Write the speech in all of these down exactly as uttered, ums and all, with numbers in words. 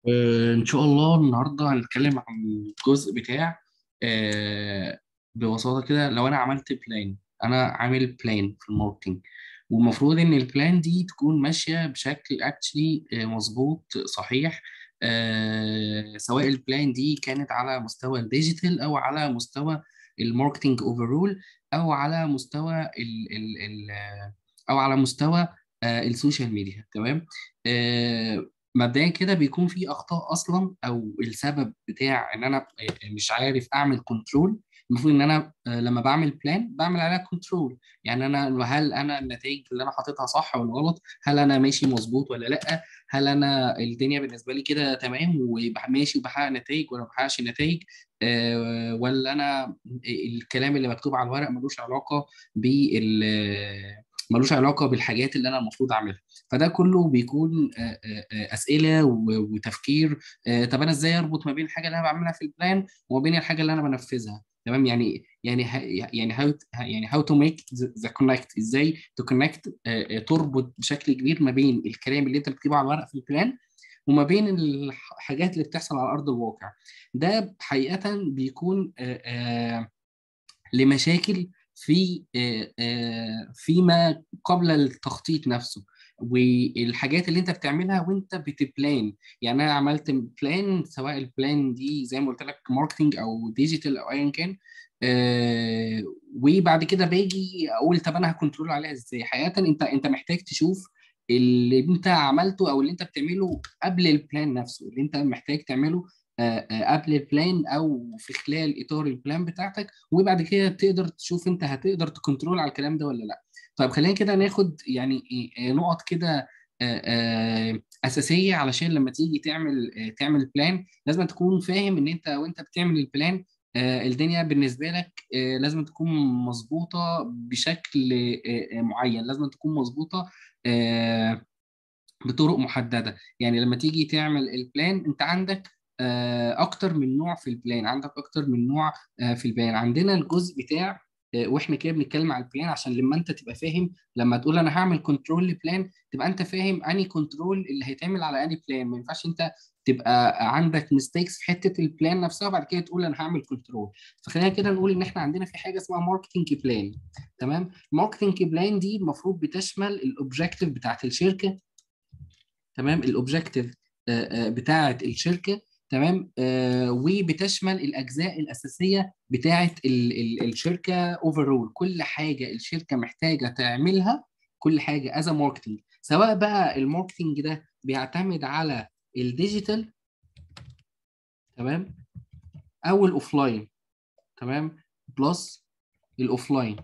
آه، إن شاء الله النهاردة هنتكلم عن الجزء بتاع آه، ببساطة كده. لو أنا عملت بلان، أنا عامل بلان في الماركتينج، والمفروض إن البلان دي تكون ماشية بشكل اكشلي مظبوط صحيح. آه، سواء البلان دي كانت على مستوى الديجيتال أو على مستوى الماركتينج اوفرول، أو على مستوى ال ال ال أو على مستوى آه، السوشيال ميديا. تمام. آه، مبدئيا كده بيكون في اخطاء اصلا، او السبب بتاع ان انا مش عارف اعمل كنترول. المفروض ان انا آه، لما بعمل بلان بعمل عليها كنترول. يعني انا، هل انا النتائج اللي انا حاططها صح ولا غلط؟ هل انا ماشي مظبوط ولا لا؟ هل انا الدنيا بالنسبه لي كده تمام وماشي وبحقق نتائج ولا ما بحققش نتائج؟ أه ولا انا الكلام اللي مكتوب على الورق ملوش علاقه بال ملوش علاقه بالحاجات اللي انا المفروض اعملها؟ فده كله بيكون آه، آه، آه، اسئله و- وتفكير. آه، طب انا ازاي اربط ما بين الحاجه اللي انا بعملها في البلان وما بين الحاجه اللي انا بنفذها؟ تمام. يعني يعني ه- يعني هاو يعني هاو تو ميك ذا كونكت، ازاي تو كونكت، تربط بشكل كبير ما بين الكلام اللي انت بتكتبه على الورق في البلان وما بين الحاجات اللي بتحصل على ارض الواقع. ده حقيقه بيكون آه، آه، لمشاكل في آه، آه، فيما قبل التخطيط نفسه، والحاجات اللي انت بتعملها وانت بتبلان. يعني انا عملت بلان، سواء البلان دي زي ما قلت لك ماركتنج او ديجيتال او ايا كان. آه، وبعد كده باجي اقول طب انا هكنترول عليها ازاي؟ حقيقة انت انت محتاج تشوف اللي انت عملته او اللي انت بتعمله قبل البلان نفسه، اللي انت محتاج تعمله آه، آه، قبل البلان او في خلال اطار البلان بتاعتك، وبعد كده تقدر تشوف انت هتقدر تكنترول على الكلام ده ولا لا. طيب خلينا كده ناخد يعني إيه- إيه نقط كده آه، آه، اساسيه، علشان لما تيجي تعمل آه، تعمل بلان لازم تكون فاهم ان انت وانت بتعمل البلان آه، الدنيا بالنسبه لك آه، لازم تكون مظبوطه بشكل آه، آه، معين، لازم تكون مظبوطه آه، بطرق محدده. يعني لما تيجي تعمل البلان انت عندك آه، اكتر من نوع في البلان، عندك اكتر من نوع آه، في البلان. عندنا الجزء بتاع آه، واحنا كده بنتكلم على البلان عشان لما انت تبقى فاهم، لما تقول انا هعمل كنترول لبلان تبقى انت فاهم اني كنترول اللي هيتعمل على اني بلان. ما ينفعش انت تبقى عندك ميستيكس في حته البلان نفسها وبعد كده تقول انا هعمل كنترول. فخلينا كده نقول ان احنا عندنا في حاجه اسمها ماركتنج بلان. تمام. الماركتنج بلان دي المفروض بتشمل الاوبجيكتيف بتاعت الشركه. تمام. الاوبجيكتيف بتاعه الشركه. تمام. آه، وبتشمل الاجزاء الاساسيه بتاعه ال ال الشركه اوفرول، كل حاجه الشركه محتاجه تعملها، كل حاجه از ماركتنج، سواء بقى الماركتنج ده بيعتمد على الديجيتال، تمام، او الاوفلاين. تمام. بلس الاوفلاين.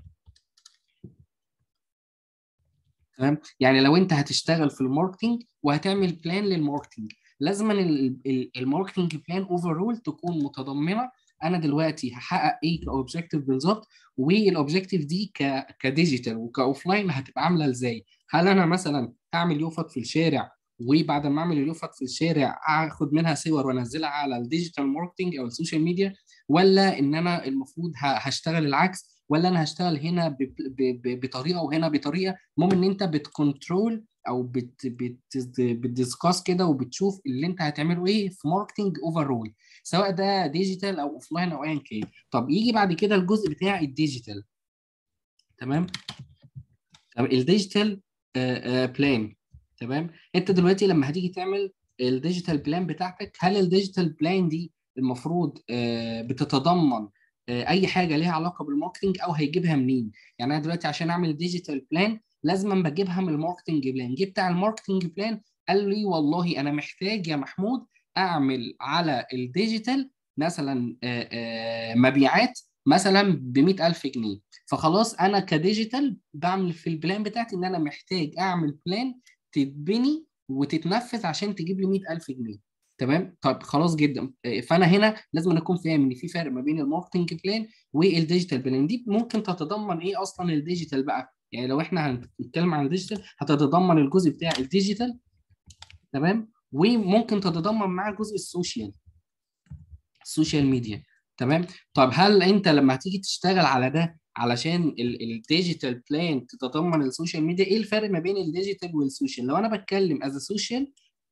تمام. يعني لو انت هتشتغل في الماركتينج وهتعمل بلان للماركتينج، لازم الماركتينج بلان اوفرول تكون متضمنه انا دلوقتي هحقق ايه كاوبجيكتيف بالظبط، والاوبجيكتيف دي ك كديجيتال وكاوفلاين هتبقى عامله ازاي. هل انا مثلا هعمل يوفط في الشارع، وبعد ما اعمل اليوفط في الشارع اخد منها صور وانزلها على الديجيتال ماركتينج او السوشيال ميديا، ولا ان انا المفروض ه- هشتغل العكس، ولا انا هشتغل هنا ب- ب- ب- بطريقه وهنا بطريقه؟ المهم ان انت بتكنترول او بت بت بتدiscuss كده وبتشوف اللي انت هتعمله ايه في ماركتنج اوفرول، سواء ده ديجيتال او اوفلاين او ايا كان. طب يجي بعد كده الجزء بتاع الديجيتال. تمام. طب الديجيتال بلان. تمام. انت دلوقتي لما هتيجي تعمل الديجيتال بلان بتاعتك، هل الديجيتال بلان دي المفروض آه، بتتضمن آه، اي حاجه ليها علاقه بالماركتنج، او هيجيبها منين؟ يعني انا دلوقتي عشان اعمل ديجيتال بلان لازم بجيبها من الماركتنج بلان. جه بتاع الماركتنج بلان قال لي والله انا محتاج يا محمود اعمل على الديجيتال مثلا آه، آه، مبيعات مثلا ب مئة ألف جنيه. فخلاص انا كديجيتال بعمل في البلان بتاعتي ان انا محتاج اعمل بلان تتبني وتتنفذ عشان تجيب لي مئة ألف جنيه. تمام. طب خلاص جدا. آه، فانا هنا لازم اكون فاهم ان في فرق ما بين الماركتنج بلان والديجيتال بلان. دي ممكن تتضمن ايه اصلا الديجيتال بقى؟ يعني لو احنا هنتكلم عن الديجيتال هتتضمن الجزء بتاع الديجيتال. تمام. وممكن تتضمن معاه جزء السوشيال، السوشيال ميديا. تمام. طب هل انت لما هتيجي تشتغل على ده علشان الديجيتال بلان تتضمن السوشيال ميديا، ايه الفرق ما بين الديجيتال والسوشيال؟ لو انا بتكلم از سوشيال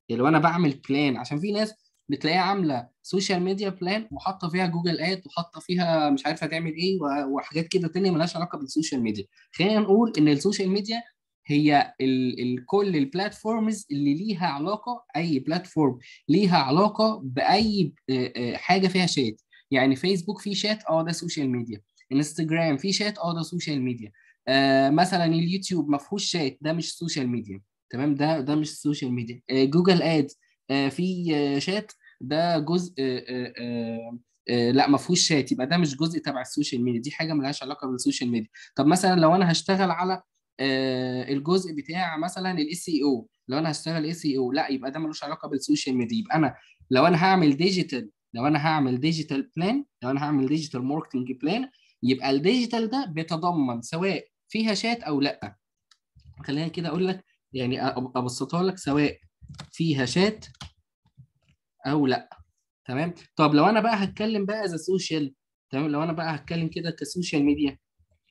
يعني لو انا بعمل بلان، عشان في ناس بتلاقيها عامله سوشيال ميديا بلان وحاطه فيها جوجل اد وحاطه فيها مش عارفه تعمل ايه و- وحاجات كده تانية ملهاش علاقه بالسوشيال ميديا. خلينا نقول ان السوشيال ميديا هي ال ال كل البلاتفورمز اللي ليها علاقه، اي بلاتفورم ليها علاقه باي آه، آه، حاجه فيها شات. يعني فيسبوك فيه شات، اه ده سوشيال ميديا. انستجرام فيه شات، اه ده سوشيال ميديا. آه مثلا اليوتيوب ما فيهوش شات، ده مش سوشيال ميديا. تمام، ده ده مش سوشيال ميديا. آه جوجل ادز آه في آه شات، ده جزء آه آه آه آه لا ما فيهوش شات، يبقى ده مش جزء تبع السوشيال ميديا، دي حاجه ملهاش علاقه بالسوشيال ميديا. طب مثلا لو انا هشتغل على آه الجزء بتاع مثلا الاس اي او، لو انا هشتغل اس اي او، لا يبقى ده ملوش علاقه بالسوشيال ميديا. يبقى انا لو انا هعمل ديجيتال لو انا هعمل ديجيتال بلان لو انا هعمل ديجيتال ماركتنج بلان، يبقى الديجيتال ده بيتضمن سواء فيها شات او لا. خلينا كده اقول لك، يعني أب- ابسطها لك، سواء فيها شات او لا. تمام. طب لو انا بقى هتكلم بقى از سوشيال، تمام، لو انا بقى هتكلم كده كسوشيال ميديا،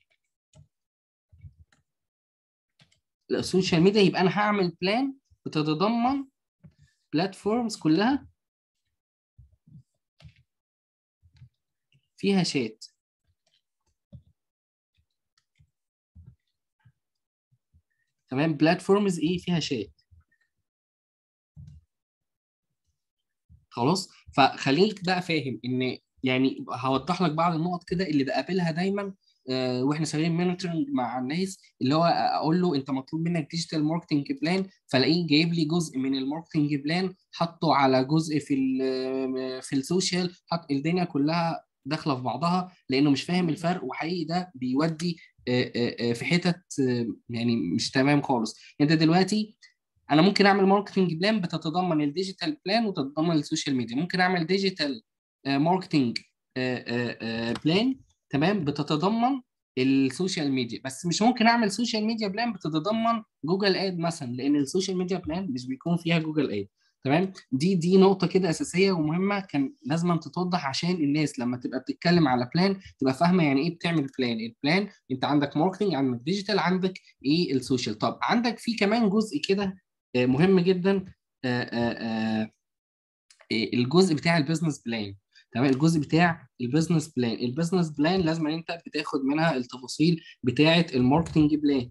السوشيال ميديا يبقى انا هعمل بلان بتتضمن بلاتفورمز كلها فيها شات. تمام، بلاتفورمز ايه فيها شات. خلاص، فخليك بقى فاهم ان، يعني هوضح لك بعض النقط كده اللي بقابلها دايما آه، واحنا شغالين مونيتورنج مع الناس، اللي هو اقول له انت مطلوب منك ديجيتال ماركتنج بلان، فلاقيه جايب لي جزء من الماركتنج بلان حطه على جزء في ال في السوشيال، حط الدنيا كلها داخله في بعضها لانه مش فاهم الفرق. وحقيقي ده بيودي آه، آه، آه، في حتت آه، يعني مش تمام خالص. انت دلوقتي، انا ممكن اعمل ماركتنج بلان بتتضمن الديجيتال بلان وتتضمن السوشيال ميديا. ممكن اعمل ديجيتال ماركتنج بلان، تمام، بتتضمن السوشيال ميديا، بس مش ممكن اعمل سوشيال ميديا بلان بتتضمن جوجل اد مثلا، لان السوشيال ميديا بلان مش بيكون فيها جوجل اد. تمام، دي دي نقطة كده أساسية ومهمة، كان لازم تتوضح عشان الناس لما تبقى بتتكلم على بلان تبقى فاهمة يعني إيه بتعمل بلان. البلان أنت عندك ماركتنج، عندك ديجيتال، عندك إيه السوشيال. طب عندك في كمان جزء كده آه، مهم جدا، آه، آه، آه، الجزء بتاع البيزنس بلان. تمام، الجزء بتاع البيزنس بلان البيزنس بلان لازم انت بتاخد منها التفاصيل بتاعه الماركتنج بلان.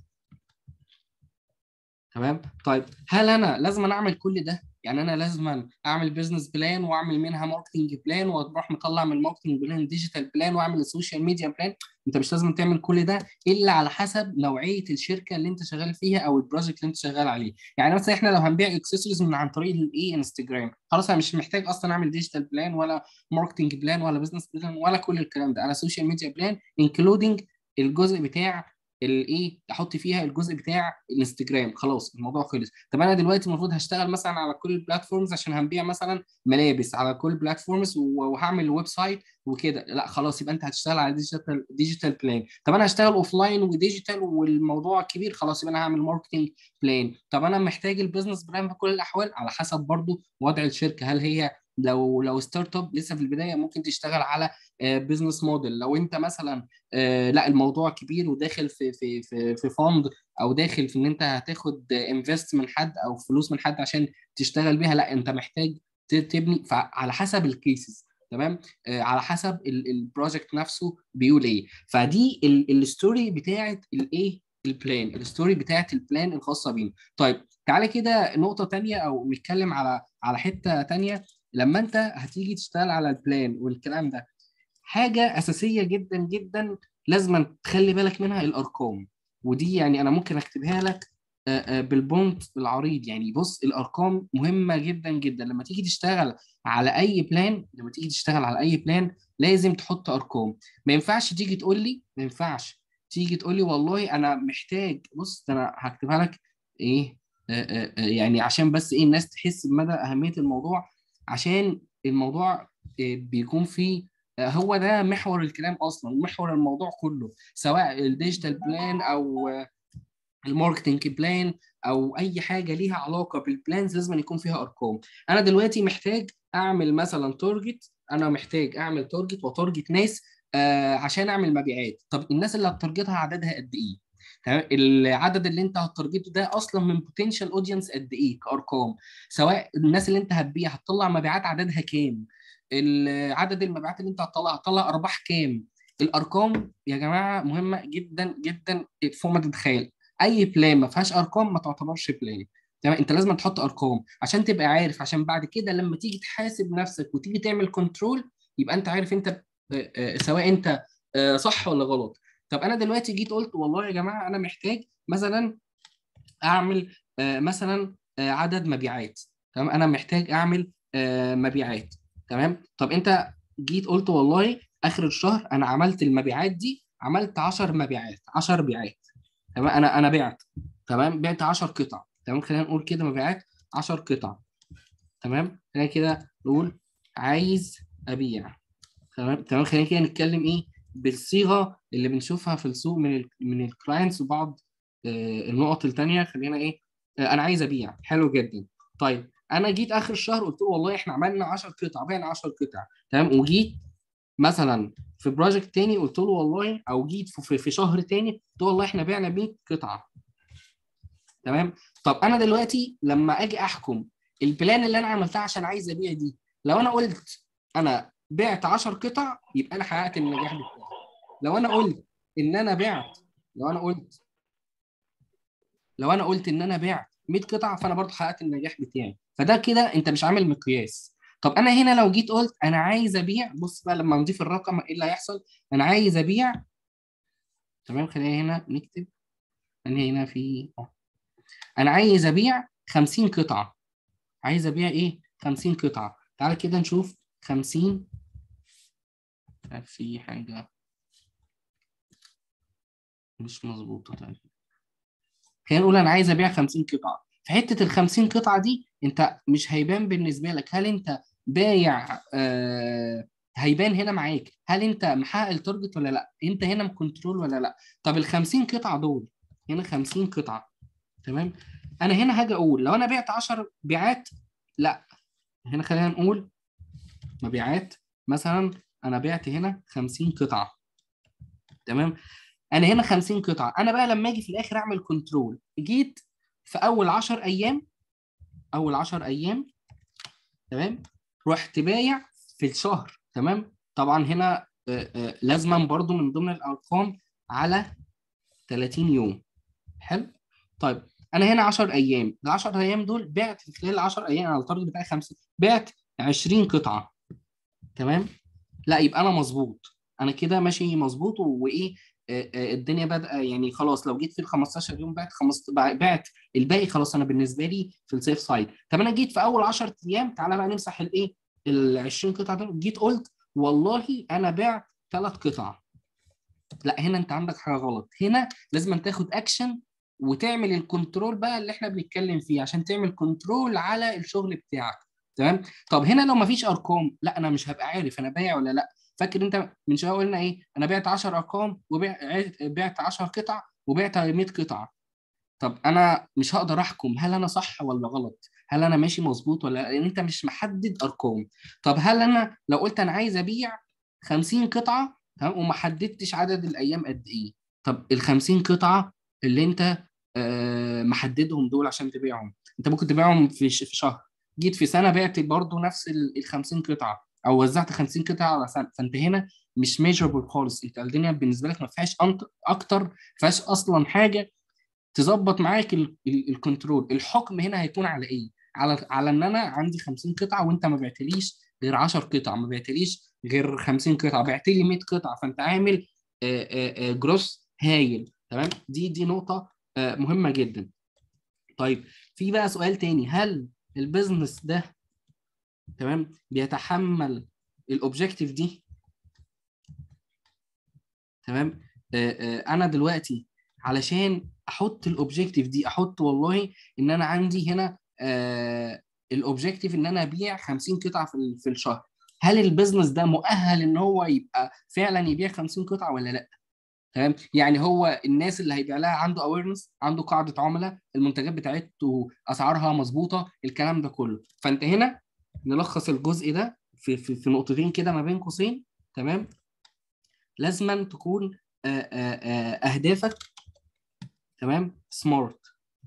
تمام. طيب هل انا لازم أنا اعمل كل ده؟ يعني انا لازم اعمل بزنس بلان واعمل منها ماركتنج بلان واروح مطلع من الماركتنج بلان ديجيتال بلان واعمل السوشيال ميديا بلان؟ انت مش لازم تعمل كل ده الا على حسب نوعيه الشركه اللي انت شغال فيها او البروجكت اللي انت شغال عليه. يعني مثلا احنا لو هنبيع اكسسوارز من عن طريق الايه انستجرام، خلاص انا مش محتاج اصلا اعمل ديجيتال بلان ولا ماركتنج بلان ولا بزنس بلان ولا كل الكلام ده. انا سوشيال ميديا بلان انكلودنج الجزء بتاع الايه، احط فيها الجزء بتاع الانستجرام، خلاص الموضوع خلص. طب انا دلوقتي المفروض هشتغل مثلا على كل البلاتفورمز عشان هنبيع مثلا ملابس على كل البلاتفورمز وهعمل ويب سايت وكده، لا خلاص يبقى انت هتشتغل على ديجيتال ديجيتال بلان. طب انا هشتغل اوف لاين وديجيتال والموضوع كبير، خلاص يبقى انا هعمل ماركتنج بلان. طب انا محتاج البيزنس بلان في كل الاحوال على حسب برضو وضع الشركه، هل هي لو لو ستارت اب لسه في البدايه ممكن تشتغل على بزنس موديل. لو انت مثلا آه لا الموضوع كبير وداخل في في في في فند، او داخل في ان انت هتاخد انفست من حد او فلوس من حد عشان تشتغل بيها، لا انت محتاج ت- تبني على حسب الكيسز. تمام، آه على حسب البروجكت نفسه بيقول ايه. فدي الستوري بتاعت الايه البلان الستوري بتاعت البلان الخاصه بينا. طيب تعالى كده نقطه تانية او نتكلم على على حته تانية. لما انت هتيجي تشتغل على البلان والكلام ده، حاجة أساسية جدا جدا لازم تخلي بالك منها، الأرقام. ودي يعني أنا ممكن أكتبها لك آه، آه، بالبونت بالعريض. يعني بص، الأرقام مهمة جدا جدا لما تيجي تشتغل على أي بلان. لما تيجي تشتغل على أي بلان لازم تحط أرقام. ما ينفعش تيجي تقول لي ما ينفعش تيجي تقول لي والله أنا محتاج، بص ده أنا هكتبها لك إيه آه، آه، آه، يعني عشان بس إيه الناس تحس بمدى أهمية الموضوع. عشان الموضوع آه، بيكون فيه، هو ده محور الكلام اصلا ومحور الموضوع كله، سواء الديجيتال بلان او الماركتنج بلان او اي حاجه ليها علاقه بالبلانز لازم يكون فيها ارقام. انا دلوقتي محتاج اعمل مثلا تارجت انا محتاج اعمل تارجت وتارجت ناس آه عشان اعمل مبيعات. طب الناس اللي هتارجتها عددها قد ايه؟ تمام. العدد اللي انت هتارجته ده اصلا من بوتنشال اودينس قد ايه كارقام، سواء الناس اللي انت هتبيع هتطلع مبيعات عددها كام، عدد المبيعات اللي انت هتطلع هتطلع ارباح كام. الارقام يا جماعه مهمه جدا جدا فوق ما تتخيل. اي بلان ما فيهاش ارقام ما تعتبرش بلان. تمام. انت لازم تحط ارقام عشان تبقى عارف، عشان بعد كده لما تيجي تحاسب نفسك وتيجي تعمل كنترول يبقى انت عارف انت آه، آه، سواء انت آه، صح ولا غلط. طب انا دلوقتي جيت قلت والله يا جماعه انا محتاج مثلا اعمل آه، مثلا آه، عدد مبيعات. تمام. انا محتاج اعمل آه، مبيعات. تمام. طب انت جيت قلت والله اخر الشهر انا عملت المبيعات دي، عملت عشر مبيعات، عشر بيعات. تمام. انا انا بعت. تمام. بعت عشر قطع. تمام. خلينا نقول كده مبيعات عشر قطع. تمام. خلينا كده نقول عايز ابيع. تمام. تمام. خلينا كده نتكلم ايه بالصيغه اللي بنشوفها في السوق من ال من الكلاينتس وبعض آه، النقط التانيه. خلينا ايه آه، انا عايز ابيع. حلو جدا. طيب انا جيت اخر الشهر قلت له والله احنا عملنا عشر قطع، بعنا عشر قطع. تمام. وجيت مثلا في بروجكت تاني قلت له والله، او جيت في, في شهر تاني قلت له والله احنا بعنا مية قطعه. تمام. طب انا دلوقتي لما اجي احكم البلان اللي انا عملتها عشان عايز ابيع دي، لو انا قلت انا بعت عشر قطع يبقى انا حققت النجاح بتاعي. لو انا قلت ان انا بعت لو انا قلت لو انا قلت ان انا بعت مية قطعه فانا برضه حققت النجاح بتاعي. فده كده انت مش عامل مقياس. طب انا هنا لو جيت قلت انا عايز ابيع، بص بقى لما نضيف الرقم ايه اللي هيحصل. انا عايز ابيع. تمام. خلينا هنا نكتب ان هنا في اه انا عايز ابيع خمسين قطعه. عايز ابيع ايه خمسين قطعه. تعال كده نشوف خمسين. في حاجه مش مظبوطه تقريبا. خلينا نقول انا عايز ابيع خمسين قطعه. في حته ال خمسين قطعه دي انت مش هيبان بالنسبه لك هل انت بايع آه هيبان هنا معاك هل انت محقق التارجت ولا لا، انت هنا مكنترول ولا لا. طب ال خمسين قطعه دول هنا خمسين قطعه. تمام. انا هنا هاجي اقول لو انا بعت عشر بيعات، لا، هنا خلينا نقول مبيعات مثلا انا بعت هنا خمسين قطعه. تمام. انا هنا خمسين قطعه. انا بقى لما اجي في الاخر اعمل كنترول، جيت في اول عشر ايام، اول عشر ايام. تمام. رحت بايع في الشهر. تمام. طبعا هنا آه، آه، لازما برضو من ضمن الارقام على ثلاثين يوم. حلو. طيب انا هنا عشر ايام، ال عشر ايام دول بعت في خلال ال عشر ايام على التارجت بتاعي خمسة، بعت عشرين قطعه. تمام. لا يبقى انا مظبوط، انا كده ماشي مظبوط وايه آه، آه، الدنيا بادئه يعني خلاص. لو جيت في ال خمستاشر يوم بعت خمس بعت الباقي خلاص انا بالنسبه لي في السيف سايد. طب انا جيت في اول عشر ايام، تعالى بقى نمسح الايه ال عشرين قطعه دول، جيت قلت والله انا بعت ثلاث قطع. لا هنا انت عندك حاجه غلط. هنا لازم أن تاخد اكشن وتعمل الكنترول بقى اللي احنا بنتكلم فيه عشان تعمل كنترول على الشغل بتاعك. تمام. طب هنا لو مفيش ارقام لا انا مش هبقى عارف انا بايع ولا لا. فاكر انت من شويه قلنا ايه انا بعت عشر ارقام وبعت عشر قطع وبعت مية قطعه. طب انا مش هقدر احكم هل انا صح ولا غلط، هل انا ماشي مظبوط ولا لا، لان انت مش محدد ارقام. طب هل انا لو قلت انا عايز ابيع خمسين قطعه، تمام، وما حددتش عدد الايام قد ايه. طب ال خمسين قطعه اللي انت آه محددهم دول عشان تبيعهم، انت ممكن تبيعهم في ش- في شهر. جيت في سنه بعت برضو نفس ال خمسين قطعه او وزعت خمسين قطعه على سنه، فانت هنا مش ميجربل خالص. انت الدنيا بالنسبه لك ما فيهاش أنت- اكتر، ما فيهاش اصلا حاجه تظبط معاك ال- ال- الكنترول. الحكم هنا هيكون على ايه؟ على على ان انا عندي خمسين قطعه وانت ما بعتليش غير عشر قطع، ما بعتليش غير خمسين قطعه، بعت لي مية قطعه، فانت عامل آه، آه، آه، جروس هايل. تمام. دي دي نقطه آه، مهمه جدا. طيب في بقى سؤال تاني، هل البيزنس ده تمام بيتحمل الاوبجكتيف دي؟ تمام. آه، آه، انا دلوقتي علشان احط الاوبجيكتيف دي احط والله ان انا عندي هنا آه الاوبجيكتيف ان انا ابيع خمسين قطعه في ال- في الشهر. هل البيزنس ده مؤهل ان هو يبقى فعلا يبيع خمسين قطعه ولا لا؟ تمام. يعني هو الناس اللي هيبيع لها عنده اويرنس، عنده قاعده عملاء، المنتجات بتاعته اسعارها مظبوطه، الكلام ده كله. فانت هنا نلخص الجزء ده في في, في نقطتين كده ما بين قوسين. تمام. لازما تكون آه، آه، آه، اهدافك تمام. سمارت.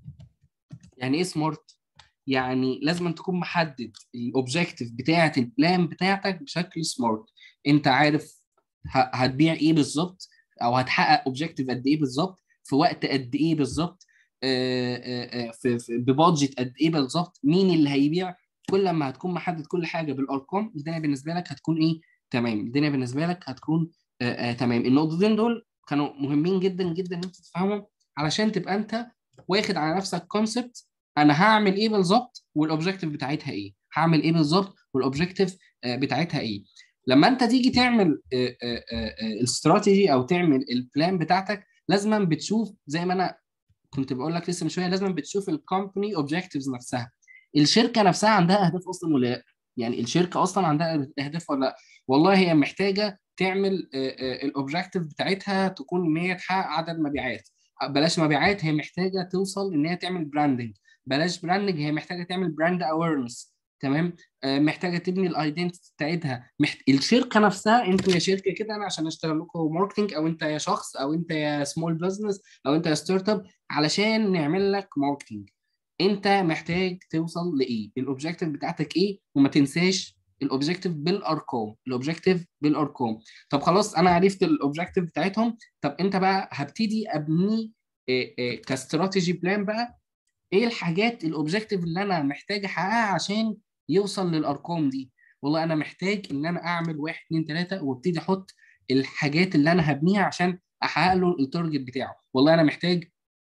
يعني ايه سمارت؟ يعني لازم تكون محدد الاوبجيكتيف بتاعه البلان بتاعتك بشكل سمارت. انت عارف ه- هتبيع ايه بالظبط، او هتحقق اوبجيكتيف قد ايه بالظبط، في وقت قد ايه بالظبط، آه، آه، آه، في في- ببادجت قد ايه بالظبط، مين اللي هيبيع. كل ما هتكون محدد كل حاجه بالارقام، الدنيا بالنسبه لك هتكون ايه؟ تمام. الدنيا بالنسبه لك هتكون آه، آه، تمام. النقطتين دول كانوا مهمين جدا جدا ان انت تفهمهم، علشان تبقى انت واخد على نفسك كونسبت انا هعمل ايه بالظبط والاوبجيكتيف بتاعتها ايه، هعمل ايه بالظبط والاوبجيكتيف بتاعتها ايه. لما انت تيجي تعمل آه، آه، آه، الاستراتيجي او تعمل البلان بتاعتك، لازما بتشوف زي ما انا كنت بقول لك لسه من شويه، لازما بتشوف الكومباني اوبجيكتيفز نفسها. الشركه نفسها عندها اهداف اصلا ولا لا؟ يعني الشركه اصلا عندها اهداف ولا لا؟ والله هي محتاجه تعمل الاوبجيكتيف بتاعتها تكون ان هي تحقق عدد مبيعات. بلاش مبيعات، هي محتاجه توصل ان هي تعمل براندنج. بلاش براندنج، هي محتاجه تعمل براند اويرنس. تمام. آه، محتاجه تبني الايدنتي بتاعتها. محت... الشركه نفسها، انتوا يا شركه كده انا عشان اشتغل لكم ماركتنج، او انت يا شخص، او انت يا سمول بزنس، او انت يا ستارت اب، علشان نعمل لك ماركتنج انت محتاج توصل لايه، الاوبجيكتيف بتاعتك ايه. وما تنساش الاوبجيكتيف بالارقام، الاوبجيكتيف بالارقام. طب خلاص انا عرفت الاوبجيكتيف بتاعتهم. طب انت بقى هبتدي ابني إيه إيه كاستراتيجي بلان بقى. ايه الحاجات الاوبجيكتيف اللي انا محتاج احققها عشان يوصل للارقام دي؟ والله انا محتاج ان انا اعمل واحد اتنين تلاته، وابتدي احط الحاجات اللي انا هبنيها عشان احقق له التارجت بتاعه. والله انا محتاج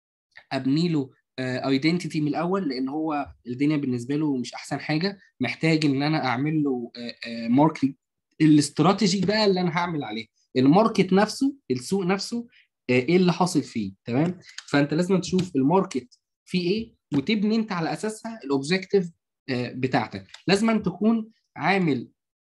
ابني له ايدنتيتي من الاول، لان هو الدنيا بالنسبه له مش احسن حاجه. محتاج ان انا اعمل له ماركت. الاستراتيجي بقى اللي انا هعمل عليه الماركت نفسه، السوق نفسه، آه، ايه اللي حاصل فيه. تمام. فانت لازم تشوف الماركت فيه ايه، وتبني انت على اساسها الاوبجيكتيف بتاعتك. لازم تكون عامل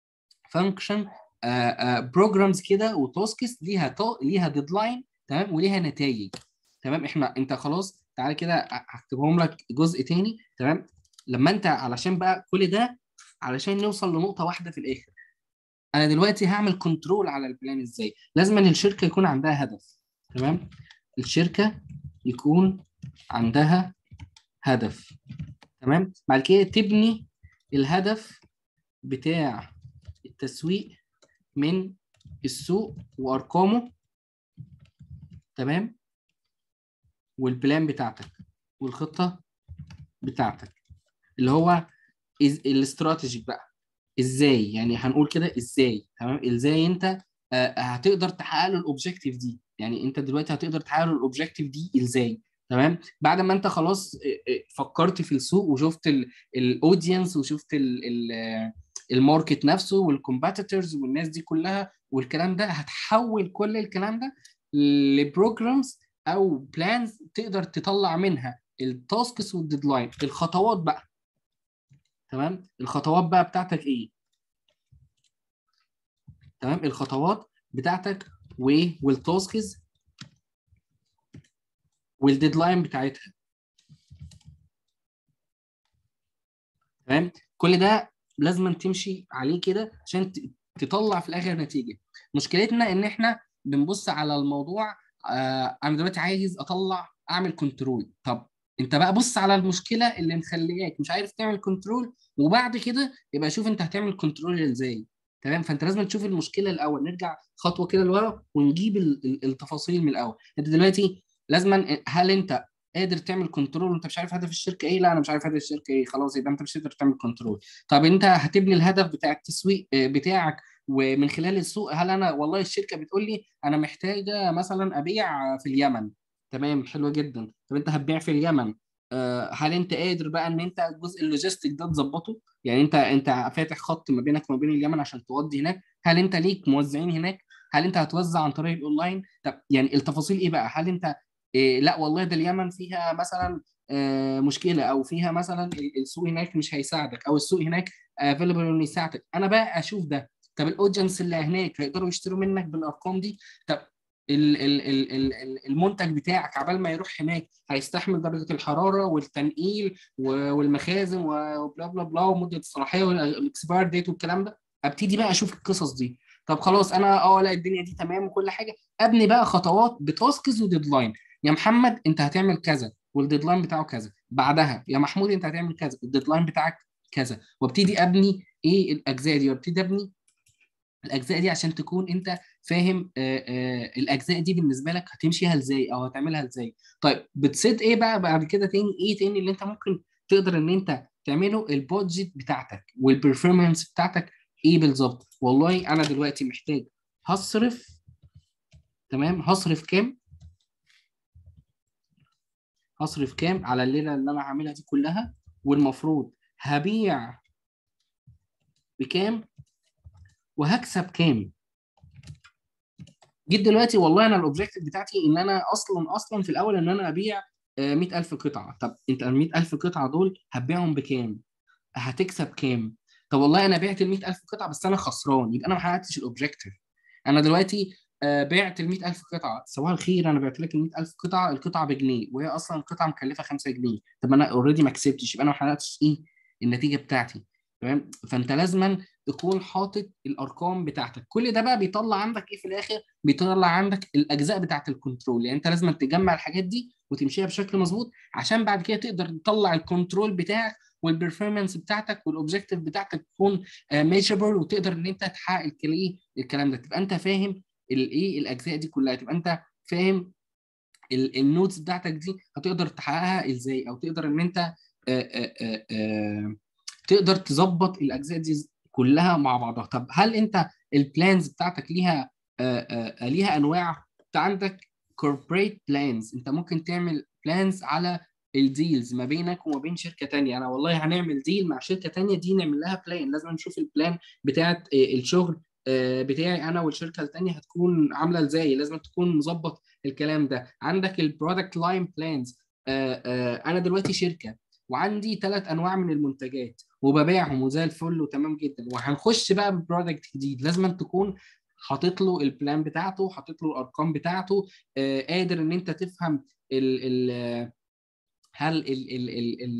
فانكشن بروجرامز كده وتاسكس ليها تا- ليها ديدلاين. تمام. وليها نتائج. تمام. احنا انت خلاص تعالى كده هكتبهم لك جزء تاني. تمام. لما انت علشان بقى كل ده علشان نوصل لنقطة واحدة في الآخر، انا دلوقتي هعمل كنترول على البلان ازاي. لازم ان الشركة يكون عندها هدف. تمام. الشركة يكون عندها هدف. تمام. بعد كده تبني الهدف بتاع التسويق من السوق وارقامه. تمام. والبلان بتاعتك والخطه بتاعتك اللي هو إز... الاستراتيجي بقى. ازاي يعني هنقول كده ازاي. تمام. ازاي انت آه، هتقدر تحقق له الاوبجيكتيف دي. يعني انت دلوقتي هتقدر تحقق له الاوبجيكتيف دي ازاي. تمام. بعد ما انت خلاص آه، آه، فكرت في السوق وشفت الاودينس وشفت ال- ال- آه، الماركت نفسه والكومبيتيتورز والناس دي كلها والكلام ده، هتحول كل الكلام ده لبروجرامز او بلانز تقدر تطلع منها التاسكس والديدلاين، الخطوات بقى. تمام. الخطوات بقى بتاعتك ايه؟ تمام. الخطوات بتاعتك وايه والتاسكس والديدلاين بتاعتها. تمام. كل ده لازم تمشي عليه كده عشان ت- تطلع في الاخر نتيجه. مشكلتنا ان احنا بنبص على الموضوع. آه انا دلوقتي عايز اطلع اعمل كنترول. طب انت بقى بص على المشكله اللي مخلياك مش عارف تعمل كنترول، وبعد كده يبقى شوف انت هتعمل كنترول ازاي. تمام. فانت لازم تشوف المشكله الاول، نرجع خطوه كده لورا ونجيب ال- ال- التفاصيل من الاول. انت دلوقتي لازما، هل انت قادر تعمل كنترول وانت مش عارف هدف الشركه ايه؟ لا انا مش عارف هدف الشركه ايه، خلاص يبقى انت مش هتقدر تعمل كنترول. طب انت هتبني الهدف بتاع التسويق آه، بتاعك ومن خلال السوق. هل انا والله الشركه بتقول لي انا محتاجه مثلا ابيع في اليمن. تمام. حلو جدا. طب انت هتبيع في اليمن، آه، هل انت قادر بقى ان انت الجزء اللوجيستيك ده تظبطه؟ يعني انت انت فاتح خط ما بينك وما بين اليمن عشان تودي هناك. هل انت ليك موزعين هناك؟ هل انت هتوزع عن طريق الاونلاين؟ طب يعني التفاصيل ايه بقى؟ هل انت إيه لا والله ده اليمن فيها مثلا آه، مشكله، او فيها مثلا ال- السوق هناك مش هيساعدك، او السوق هناك افيلبل انه يساعدك. انا بقى اشوف ده. طب الاودينس اللي هناك هيقدروا يشتروا منك بالارقام دي؟ طب ال- ال- ال- ال- ال- المنتج بتاعك عبال ما يروح هناك هيستحمل درجه الحراره والتنقيل و- والمخازن وبلا بلا بلا ومده الصلاحيه والاكسباير ديت والكلام ده. ابتدي بقى اشوف القصص دي. طب خلاص انا اه لا الدنيا دي تمام وكل حاجه، ابني بقى خطوات بتاسكز وديدلاين. يا محمد انت هتعمل كذا والديدلاين بتاعه كذا، بعدها يا محمود انت هتعمل كذا والديدلاين بتاعك كذا، وابتدي ابني ايه الاجزاء دي، وابتدي ابني الاجزاء دي عشان تكون انت فاهم آه آه الاجزاء دي بالنسبه لك هتمشيها ازاي او هتعملها ازاي. طيب بتسيت ايه بقى بعد كده تاني، ايه تاني اللي انت ممكن تقدر ان انت تعمله؟ البادجت بتاعتك والبرفورمانس بتاعتك ايه بالظبط. والله انا دلوقتي محتاج هصرف، تمام، هصرف كام، هصرف كام على الليله اللي انا هعملها دي كلها، والمفروض هبيع بكام وهكسب كام. جيت دلوقتي والله انا الاوبجيكتيف بتاعتي ان انا اصلا اصلا في الاول ان انا ابيع آه، مئة ألف قطعه. طب انت ال مئة ألف قطعه دول هتبيعهم بكام؟ هتكسب كام؟ طب والله انا بعت ال مئة ألف قطعه بس انا خسران، يبقى انا ما حققتش الاوبجيكتيف. انا دلوقتي آه، بعت ال مئة ألف قطعه، صباح الخير انا بعت لك ال مئة ألف قطعه، القطعه بجنيه وهي اصلا القطعه مكلفه خمسة جنيه. طب انا اوريدي ما كسبتش، يبقى انا ما حققتش ايه النتيجه بتاعتي. تمام. فانت لازما تكون حاطط الارقام بتاعتك. كل ده بقى بيطلع عندك ايه في الاخر؟ بيطلع عندك الاجزاء بتاعت الكنترول. يعني انت لازم تجمع الحاجات دي وتمشيها بشكل مظبوط عشان بعد كده تقدر تطلع الكنترول بتاعك والبرفورمانس بتاعتك والاوبجيكتيف بتاعتك تكون ميجربل، وتقدر ان انت تحقق الكلام الكلام ده. تبقى انت فاهم الايه الاجزاء دي كلها، تبقى انت فاهم النوتس بتاعتك دي هتقدر تحققها ازاي، او تقدر ان انت آه، آه، آه، آه، تقدر تظبط الاجزاء دي كلها مع بعضها. طب هل انت البلانز بتاعتك ليها آه، آه، آه، ليها انواع؟ انت عندك كوربريت بلانز، انت ممكن تعمل بلانز على الديلز ما بينك وما بين شركه تانية. انا والله هنعمل ديل مع شركه تانية، دي نعمل لها بلان، لازم نشوف البلان بتاعت آه، الشغل آه، بتاعي انا والشركه التانية هتكون عامله ازاي، لازم تكون مظبط الكلام ده. عندك البرودكت لاين بلانز، انا دلوقتي شركه وعندي ثلاث انواع من المنتجات وببيعهم وزي الفل وتمام جدا، وهنخش بقى ببرودكت جديد، لازم تكون حاطط له البلان بتاعته، حاطط له الارقام بتاعته، آه، قادر ان انت تفهم ال ال هل ال ال ال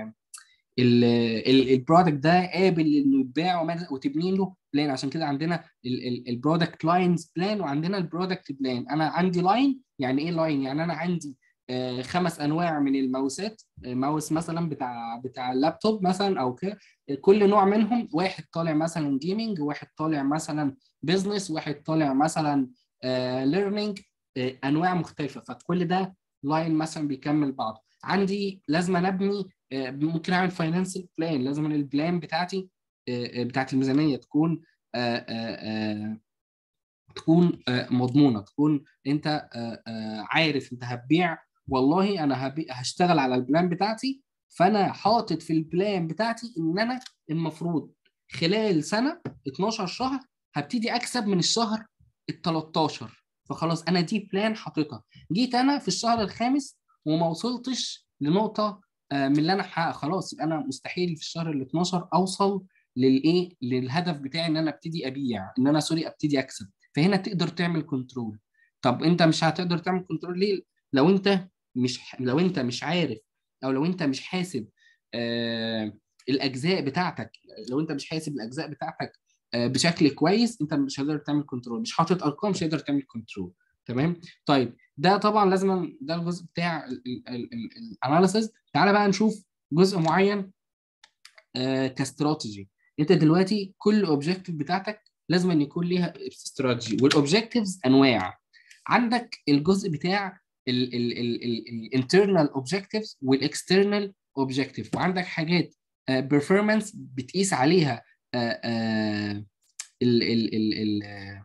ال البرودكت ده قابل انه يتباع وما- وتبني له بلان. عشان كده عندنا البرودكت لاينز بلان وعندنا البرودكت بلان. انا عندي لاين، يعني ايه لاين؟ يعني انا عندي آه، خمس انواع من الماوسات، آه، ماوس مثلا بتاع بتاع اللابتوب مثلا او كده، كل نوع منهم واحد طالع مثلا جيمنج، واحد طالع مثلا بيزنس، واحد طالع مثلا ليرنينج، انواع مختلفه. فكل ده لاين مثلا بيكمل بعض. عندي لازم أنا ابني آه، ممكن اعمل فاينانشال بلان، لازم أنا البلان بتاعتي آه، آه، بتاعت الميزانيه تكون آه، آه، آه، تكون آه، مضمونه، تكون انت آه، آه، عارف انت هتبيع. والله انا هبي... هشتغل على البلان بتاعتي، فانا حاطط في البلان بتاعتي ان انا المفروض خلال سنه اتناشر شهر هبتدي اكسب من الشهر ال تلتاشر. فخلاص انا دي بلان حاططها. جيت انا في الشهر الخامس وما وصلتش لنقطه آه، من اللي انا حقق، خلاص يبقى انا مستحيل في الشهر ال اتناشر اوصل للايه للهدف بتاعي ان انا ابتدي ابيع، ان انا سوري ابتدي اكسب. فهنا تقدر تعمل كنترول. طب انت مش هتقدر تعمل كنترول ليه؟ لو انت مش لو انت مش عارف، او لو انت مش حاسب آه الاجزاء بتاعتك، لو انت مش حاسب الاجزاء بتاعتك آه بشكل كويس، انت مش هتقدر تعمل كنترول. مش حاطط ارقام مش هتقدر تعمل كنترول. تمام. طيب ده طبعا لازم، ده الجزء بتاع الاناليسز. تعالى بقى نشوف جزء معين آه كاستراتيجي. انت دلوقتي كل اوبجيكتيف بتاعتك لازم أن يكون ليها استراتيجي، والاوبجيكتيفز انواع. عندك الجزء بتاع الانترنال اوبجيكتيفز والاكسترنال اوبجيكتيف، وعندك حاجات بيرفورمانس بتقيس عليها آه، آه، ال ال ال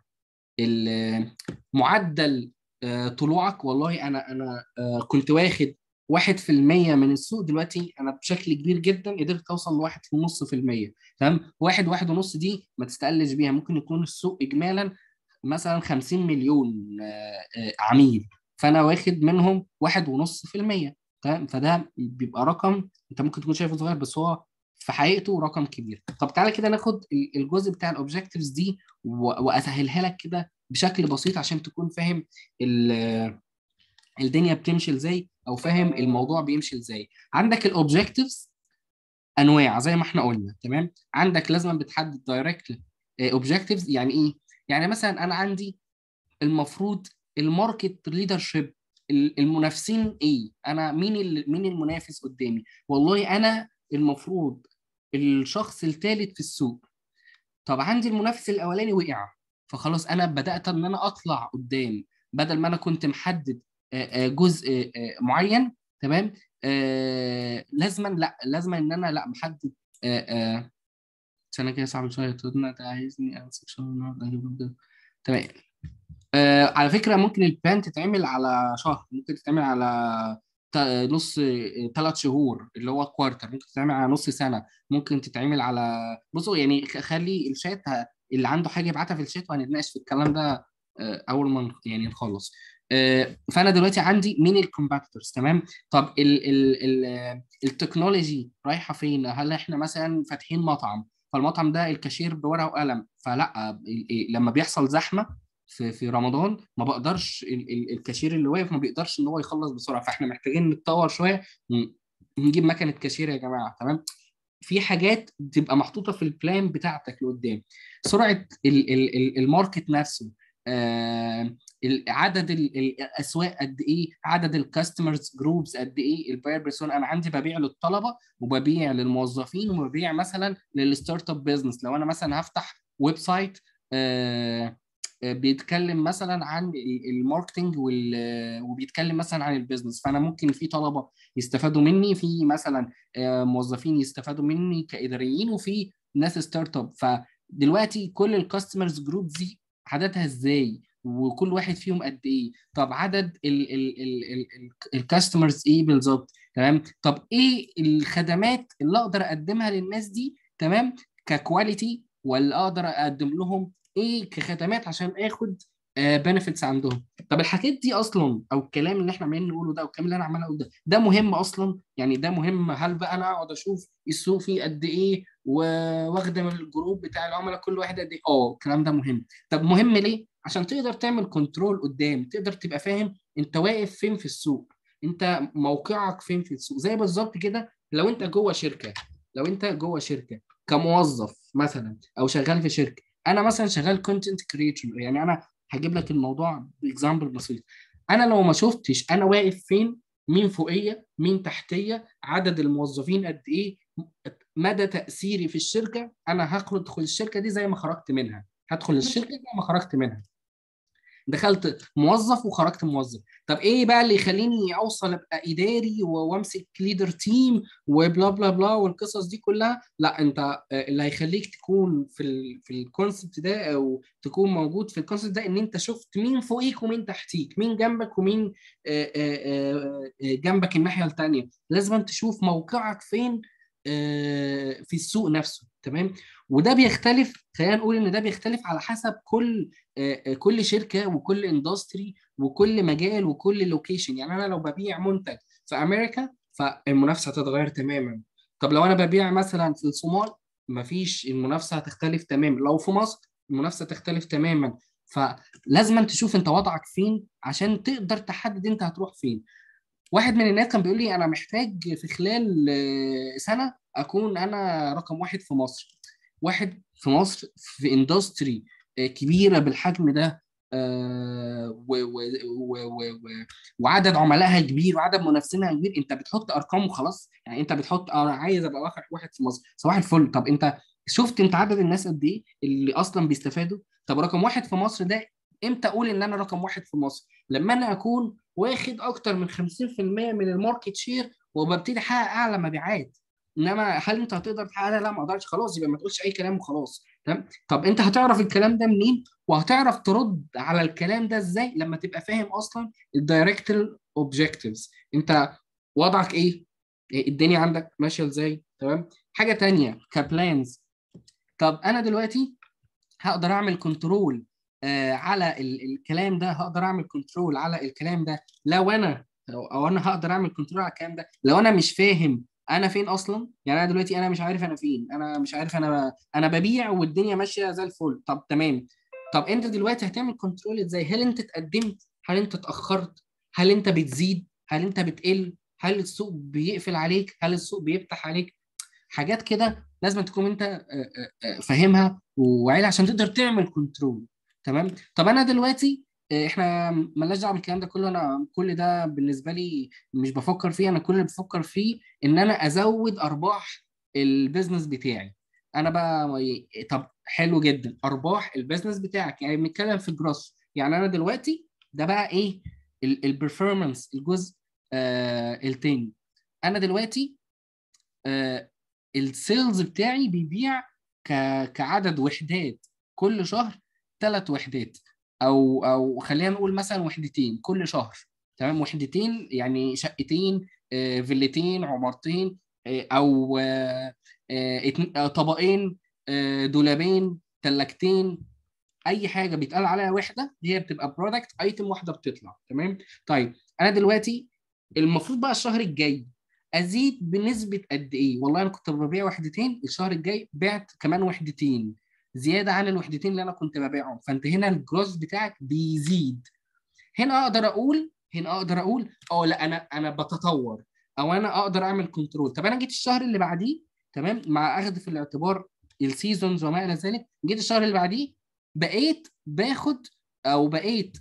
ال- معدل آه، طلوعك. والله انا انا آه، كنت واخد واحد في المية من السوق، دلوقتي انا بشكل كبير جدا قدرت اوصل لواحد ونص في المية. تمام. واحد واحد ونص دي ما تستقلش بيها، ممكن يكون السوق اجمالا مثلا خمسين مليون آه، آه، عميل، فانا واخد منهم واحد ونص في المية. تمام. فده بيبقى رقم انت ممكن تكون شايفه صغير بس هو في حقيقته رقم كبير. طب تعالى كده ناخد الجزء بتاع الاوبجكتيفز دي و- واسهلها لك كده بشكل بسيط عشان تكون فاهم ال- الدنيا بتمشي ازاي، او فاهم الموضوع بيمشي ازاي. عندك الاوبجكتيفز انواع زي ما احنا قلنا. تمام. عندك لازم بتحدد دايركت اوبجكتيفز. يعني ايه؟ يعني مثلا انا عندي المفروض الماركت ليدرشيب ال- المنافسين ايه، انا مين ال- مين المنافس قدامي. والله انا المفروض الشخص الثالث في السوق. طب عندي المنافس الاولاني وقع، فخلاص انا بدات ان انا اطلع قدام. بدل ما انا كنت محدد آه، آه، جزء آه، آه، معين، تمام. آه لازما لا لازما ان انا لا محدد. آه آه سنه كده صعب شويه تقولنا انت عايزني امسك شغل النهارده أجيب الجو. تمام. آه على فكرة ممكن البلان تتعمل على شهر، ممكن تتعمل على تا- نص ثلاث شهور اللي هو كوارتر، ممكن تتعمل على نص سنة، ممكن تتعمل على. بصوا يعني خ- خلي الشات ه- اللي عنده حاجة يبعتها في الشات وهنتناقش في الكلام ده آه، أول ما نخ- يعني نخلص. آه، فأنا دلوقتي عندي مين الكومباتيتورز، تمام. طب ال ال ال التكنولوجي رايحة فين؟ هل احنا مثلا فاتحين مطعم، فالمطعم ده الكاشير بورقة وقلم، فلا ال- ال- لما بيحصل زحمة في في رمضان ما بقدرش ال- ال- الكاشير اللي واقف ما بيقدرش ان هو يخلص بسرعه، فاحنا محتاجين نتطور شويه ون- ونجيب مكنه كاشير يا جماعه، تمام. في حاجات بتبقى محطوطه في البلان بتاعتك لقدام. سرعه ال ال ال الماركت نفسه. آه ال- عدد ال- ال- الاسواق قد ايه، عدد الكاستمرز جروبز قد ايه، الباير بيرسون انا عندي ببيع للطلبه وببيع للموظفين وببيع مثلا للستارت اب بزنس. لو انا مثلا هفتح ويب سايت آه بيتكلم مثلا عن ال- الماركتينج وال- وبيتكلم مثلا عن البيزنس، فانا ممكن في طلبه يستفادوا مني، في مثلا آه، موظفين يستفادوا مني كاداريين، وفي ناس ستارت اب. فدلوقتي كل الكاستمرز جروب دي عددها ازاي، وكل واحد فيهم قد ايه، طب عدد الكاستمرز ايه بالظبط، تمام. طب ايه الخدمات اللي اقدر اقدمها للناس دي، تمام، ككواليتي، ولا اقدر اقدم لهم ايه كخدمات عشان اخد بنفيتس عندهم. طب الحاجات دي اصلا، او الكلام اللي احنا عمالين نقوله ده، او الكلام اللي انا عمال اقوله ده، ده مهم اصلا يعني؟ ده مهم؟ هل بقى انا اقعد اشوف السوق فيه قد ايه و- واخدم الجروب بتاع العملاء كل واحد قد ايه؟ اه الكلام ده مهم. طب مهم ليه؟ عشان تقدر تعمل كنترول قدام، تقدر تبقى فاهم انت واقف فين في السوق، انت موقعك فين في السوق. زي بالظبط كده لو انت جوه شركه، لو انت جوه شركه كموظف مثلا او شغال في شركه. انا مثلا شغال كونتنت كريتور، يعني انا هجيب لك الموضوع باكزامبل بسيط. انا لو ما شفتش انا واقف فين، مين فوقيه مين تحتيه، عدد الموظفين قد ايه، مدى تاثيري في الشركه، انا هدخل ادخل الشركه دي زي ما خرجت منها، هدخل الشركه زي ما خرجت منها. دخلت موظف وخرجت موظف. طب ايه بقى اللي يخليني اوصل ابقى اداري و- وامسك ليدر تيم وبلا بلا بلا والقصص دي كلها؟ لا، انت آه، اللي هيخليك تكون في ال في الكونسبت ده، او تكون موجود في الكونسبت ده، ان انت شفت مين فوقيك ومين تحتيك، مين جنبك ومين آه، آه، آه، آه، جنبك الناحية التانية. لازم تشوف موقعك فين آه، في السوق نفسه، تمام. وده بيختلف، خلينا نقول ان ده بيختلف على حسب كل آه، آه، كل شركه وكل اندستري وكل مجال وكل لوكيشن. يعني انا لو ببيع منتج في امريكا فالمنافسه هتتغير تماما. طب لو انا ببيع مثلا في الصومال، مفيش، المنافسه هتختلف تماما. لو في مصر المنافسه تختلف تماما. فلازم تشوف انت وضعك فين عشان تقدر تحدد انت هتروح فين. واحد من الناس كان بيقول لي انا محتاج في خلال آه، سنه اكون انا رقم واحد في مصر. واحد في مصر في اندستري كبيره بالحجم ده، آه، و- و- و- و- و- وعدد عملائها كبير وعدد منافسينها كبير. انت بتحط ارقام وخلاص، يعني انت بتحط انا عايز ابقى واحد واحد في مصر صباح الفل. طب انت شفت انت عدد الناس قد ايه اللي اصلا بيستفادوا؟ طب رقم واحد في مصر ده امتى اقول ان انا رقم واحد في مصر؟ لما انا اكون واخد اكتر من خمسين في المية من الماركت شير وببتدي احقق اعلى مبيعات. انما هل انت هتقدر تحقق ده؟ لا ما اقدرش. خلاص يبقى ما تقولش اي كلام وخلاص، تمام. طب انت هتعرف الكلام ده منين، وهتعرف ترد على الكلام ده ازاي؟ لما تبقى فاهم اصلا الدايركتال اوبجكتيفز، انت وضعك ايه، إيه الدنيا عندك ماشيه ازاي، تمام. حاجه تانية كبلانز. طب انا دلوقتي هقدر اعمل كنترول آه على ال الكلام ده، هقدر اعمل كنترول على الكلام ده لو انا او أو انا هقدر اعمل كنترول على الكلام ده لو انا مش فاهم انا فين اصلا. يعني انا دلوقتي انا مش عارف انا فين، انا مش عارف انا انا ببيع والدنيا ماشيه زي الفل، طب تمام. طب انت دلوقتي هتعمل كنترول ازاي؟ هل انت اتقدمت؟ هل انت اتاخرت؟ هل انت بتزيد؟ هل انت بتقل؟ هل السوق بيقفل عليك؟ هل السوق بيفتح عليك؟ حاجات كده لازم تكون انت آه، آه، آه، فاهمها وعيل عشان تقدر تعمل كنترول، تمام. طب انا دلوقتي احنا مالناش دعوه بالكلام ده كله. انا كل ده بالنسبه لي مش بفكر فيه. انا كل اللي بفكر فيه ان انا ازود ارباح البيزنس بتاعي. انا بقى طب حلو جدا ارباح البيزنس بتاعك، يعني بنتكلم في الجروس. يعني انا دلوقتي ده بقى ايه؟ البرفورمانس، الجزء آه التاني. انا دلوقتي آه السيلز بتاعي بيبيع ك... كعدد وحدات كل شهر، ثلاث وحدات، او او خلينا نقول مثلا وحدتين كل شهر. تمام، وحدتين يعني شقتين، آه فيلتين، عمارتين، آه او آه آه اتن- آه، طبقين، آه دولابين، ثلاجتين. اي حاجه بيتقال عليها وحده هي بتبقى برودكت ايتم واحده بتطلع. تمام. طيب انا دلوقتي المفروض بقى الشهر الجاي ازيد بنسبه قد ايه؟ والله انا كنت ببيع وحدتين، الشهر الجاي بعت كمان وحدتين زياده عن الوحدتين اللي انا كنت ببيعهم، فانت هنا الجروس بتاعك بيزيد. هنا اقدر اقول هنا اقدر اقول اه لا، انا انا بتطور، او انا اقدر اعمل كنترول. طب انا جيت الشهر اللي بعديه، تمام، مع اخذ في الاعتبار السيزونز وما الى ذلك، جيت الشهر اللي بعديه بقيت باخد، او بقيت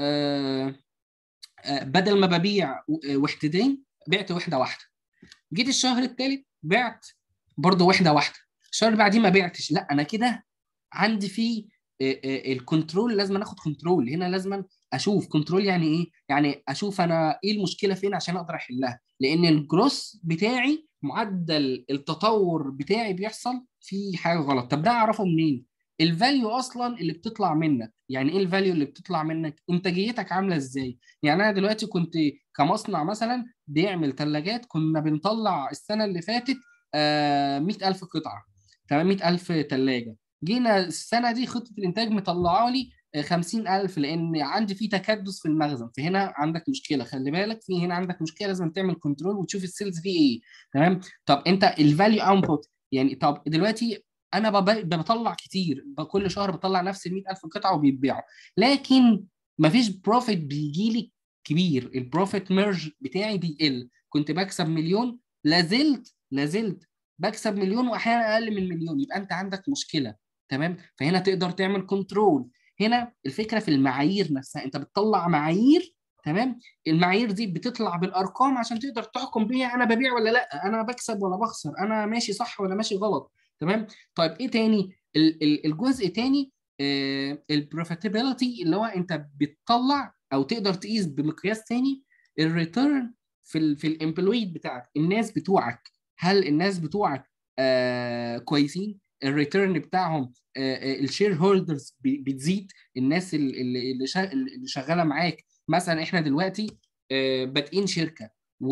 آه آه بدل ما ببيع وحدتين بعت وحده واحده. جيت الشهر الثالث بعت برضه وحده واحده. الشهر اللي بعديه ما بعتش. لا انا كده عندي فيه آه، آه، الكنترول. لازم اخد كنترول هنا، لازم اشوف كنترول يعني ايه. يعني اشوف انا ايه المشكله فين عشان اقدر احلها، لان الجروس بتاعي معدل التطور بتاعي بيحصل فيه حاجه غلط. طب ده اعرفه منين؟ الفاليو اصلا اللي بتطلع منك. يعني ايه الفاليو اللي بتطلع منك؟ انتاجيتك عامله ازاي. يعني انا دلوقتي كنت كمصنع مثلا بيعمل ثلاجات، كنا بنطلع السنه اللي فاتت آه مئة ألف قطعه، تمام، مئة ألف ثلاجه. جينا السنه دي خطه الانتاج مطلعه لي آه، خمسين ألف، لان عندي في تكدس في المخزن. فهنا عندك مشكله، خلي بالك، في هنا عندك مشكله، لازم تعمل كنترول وتشوف السيلز فيه ايه. تمام. طب انت الفاليو اوتبوت، يعني طب دلوقتي انا بب- بطلع كتير، ب- كل شهر بطلع نفس ال مئة ألف قطعه وبيتباعوا، لكن مفيش بروفيت بيجي لي كبير. البروفيت ميرج بتاعي بيقل. كنت بكسب مليون، لازلت لازلت بكسب مليون، واحيانا اقل من مليون. يبقى انت عندك مشكله. تمام. فهنا تقدر تعمل كنترول. هنا الفكره في المعايير نفسها، انت بتطلع معايير. تمام. المعايير دي بتطلع بالارقام عشان تقدر تحكم بيها انا ببيع ولا لا، انا بكسب ولا بخسر، انا ماشي صح ولا ماشي غلط. تمام. طيب ايه تاني؟ ال- ال- الجزء تاني البروفيتابيلتي، اللي هو انت بتطلع او تقدر تقيس بمقياس تاني الريتيرن في ال في الامبلوي بتاعك، الناس بتوعك. هل الناس بتوعك آه كويسين؟ الريتيرن بتاعهم، الشير هولدرز بتزيد، الناس ال- اللي اللي شا- اللي شغاله معاك. مثلا احنا دلوقتي آه بادئين شركه،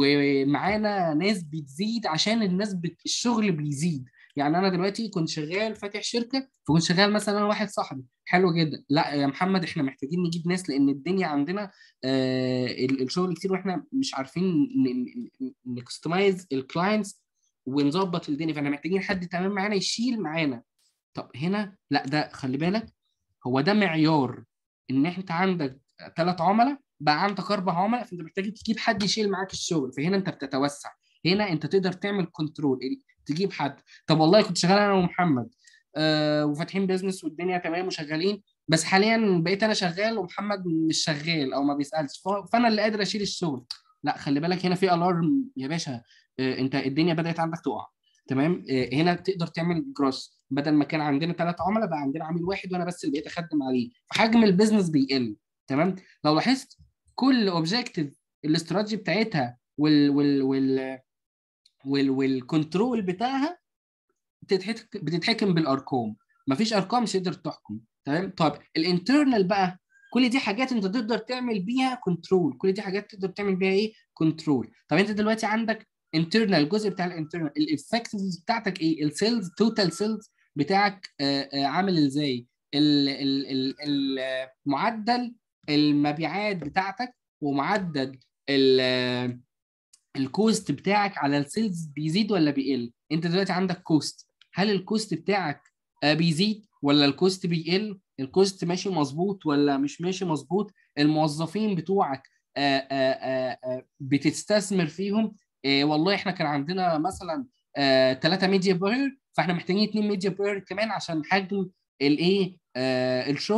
ومعانا ناس بتزيد عشان الناس بت... الشغل بيزيد. يعني انا دلوقتي كنت شغال فاتح شركه، فكنت شغال مثلا انا واحد صاحبي حلو جدا، لا يا محمد احنا محتاجين نجيب ناس لان الدنيا عندنا آه ال- الشغل كتير، واحنا مش عارفين نكستمايز الكلاينتس ونظبط الدنيا، فاحنا محتاجين حد تمام معانا يشيل معانا. طب هنا لا، ده خلي بالك، هو ده معيار ان انت عندك ثلاث عملاء بقى عندك اربع عملاء، فانت محتاج تجيب حد يشيل معاك الشغل. فهنا انت بتتوسع، هنا انت تقدر تعمل كنترول، تجيب حد. طب والله كنت شغال انا ومحمد آه وفاتحين بيزنس والدنيا تمام وشغالين، بس حاليا بقيت انا شغال ومحمد مش شغال او ما بيسالش، ف- فانا اللي قادر اشيل الشغل. لا خلي بالك، هنا في الارم يا باشا. آه انت الدنيا بدات عندك تقع. تمام. آه هنا تقدر تعمل جروس، بدل ما كان عندنا ثلاث عملاء بقى عندنا عميل واحد وانا بس اللي بقيت اخدم عليه، فحجم البيزنس بيقل. تمام. لو لاحظت كل اوبجيكتيف الاستراتيجي بتاعتها وال وال وال وال والكنترول بتاعها بتتحك... بتتحكم بالارقام. مفيش ارقام مش تقدر تحكم. تمام. طب الانترنال بقى، كل دي حاجات انت تقدر تعمل بيها كنترول، كل دي حاجات تقدر تعمل بيها ايه؟ كنترول. طب انت دلوقتي عندك انترنال، الجزء بتاع الانترنال الافكتيفز بتاعتك ايه؟ السيلز، توتال سيلز بتاعك آه، آه، عامل ازاي؟ ال- ال- ال- ال- آه، معدل المبيعات بتاعتك، ومعدل ال- آه، الكوست بتاعك على السيلز بيزيد ولا بيقل؟ انت دلوقتي عندك كوست، هل الكوست بتاعك آه، بيزيد ولا الكوست بيقل؟ الكوست ماشي مظبوط ولا مش ماشي مظبوط؟ الموظفين بتوعك آه، آه، آه، آه، بتستثمر فيهم؟ آه، والله احنا كان عندنا مثلا ثلاثة ميديا باير، فاحنا محتاجين اتنين ميديا باير كمان عشان حجم الايه آه، الشغل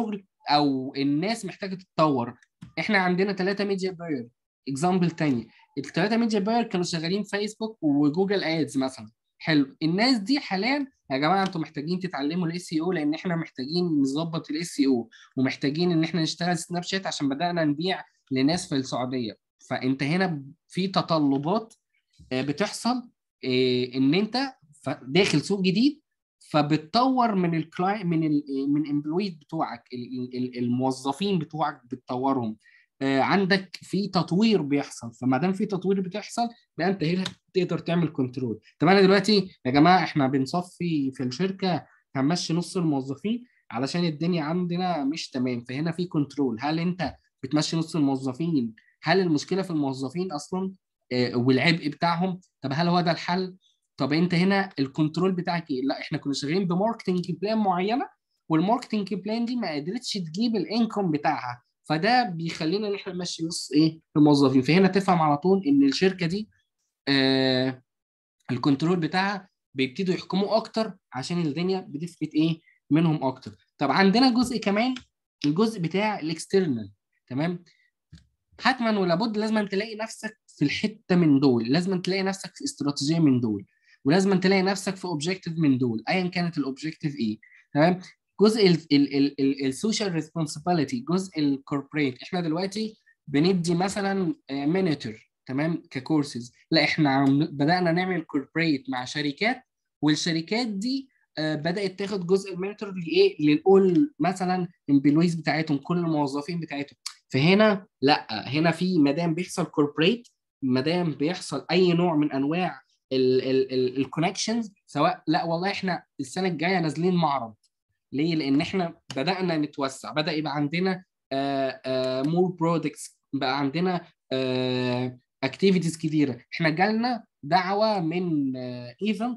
او الناس محتاجه تتطور. احنا عندنا ثلاثه ميديا باير. اكزامبل تاني، الثلاثه ميديا باير كانوا شغالين فيسبوك وجوجل ادز مثلا. حلو، الناس دي حاليا يا جماعه انتوا محتاجين تتعلموا الاس سي او، لان احنا محتاجين نظبط الاس سي او، ومحتاجين ان احنا نشتغل سناب شات عشان بدانا نبيع لناس في السعوديه. فانت هنا في تطلبات آه، بتحصل، آه، ان انت ف- داخل سوق جديد، فبتطور من الكلاي من ال من امبلويد بتوعك، ال- ال- الموظفين بتوعك بتطورهم. آه، عندك في تطوير بيحصل، فما دام في تطوير بتحصل بقى انت هنا تقدر تعمل كنترول. طب انا دلوقتي يا جماعه احنا بنصفي في الشركه، هنمشي نص الموظفين علشان الدنيا عندنا مش تمام، فهنا في كنترول. هل انت بتمشي نص الموظفين؟ هل المشكله في الموظفين اصلا آه، والعبء بتاعهم؟ طب هل هو ده الحل؟ طب انت هنا الكنترول بتاعك ايه؟ لا احنا كنا شغالين بماركتنج بلان معينه، والماركتنج بلان دي ما قدرتش تجيب الانكم بتاعها، فده بيخلينا ان احنا نمشي نص ايه الموظفين. فهنا تفهم على طول ان الشركه دي آه الكنترول بتاعها بيبتدوا يحكموا اكتر عشان الدنيا بتفلت ايه منهم اكتر. طب عندنا جزء كمان، الجزء بتاع الاكسترنال. تمام، حتما ولابد لازم تلاقي نفسك في الحته من دول، لازم تلاقي نفسك في استراتيجيه من دول، ولازم تلاقي نفسك في اوبجيكتيف من دول ايا كانت الاوبجيكتيف ايه. تمام، جزء السوشيال ريسبونسبيلتي، جزء الكوربريت. احنا دلوقتي بندي مثلا مينيتور تمام ككورسز، لا احنا عم- بدانا نعمل كوربريت مع شركات، والشركات دي آه، بدات تاخد جزء المينيتور لايه للاول مثلا امبلويز بتاعتهم، كل الموظفين بتاعتهم. فهنا لا، هنا في مادام بيحصل كوربريت، مادام بيحصل اي نوع من انواع الكونكشنز، سواء لا والله احنا السنه الجايه نازلين معرض. ليه؟ لان احنا بدانا نتوسع، بدا يبقى عندنا مور برودكتس، بقى عندنا اكتيفيتيز كتيره. احنا جالنا دعوه من ايفنت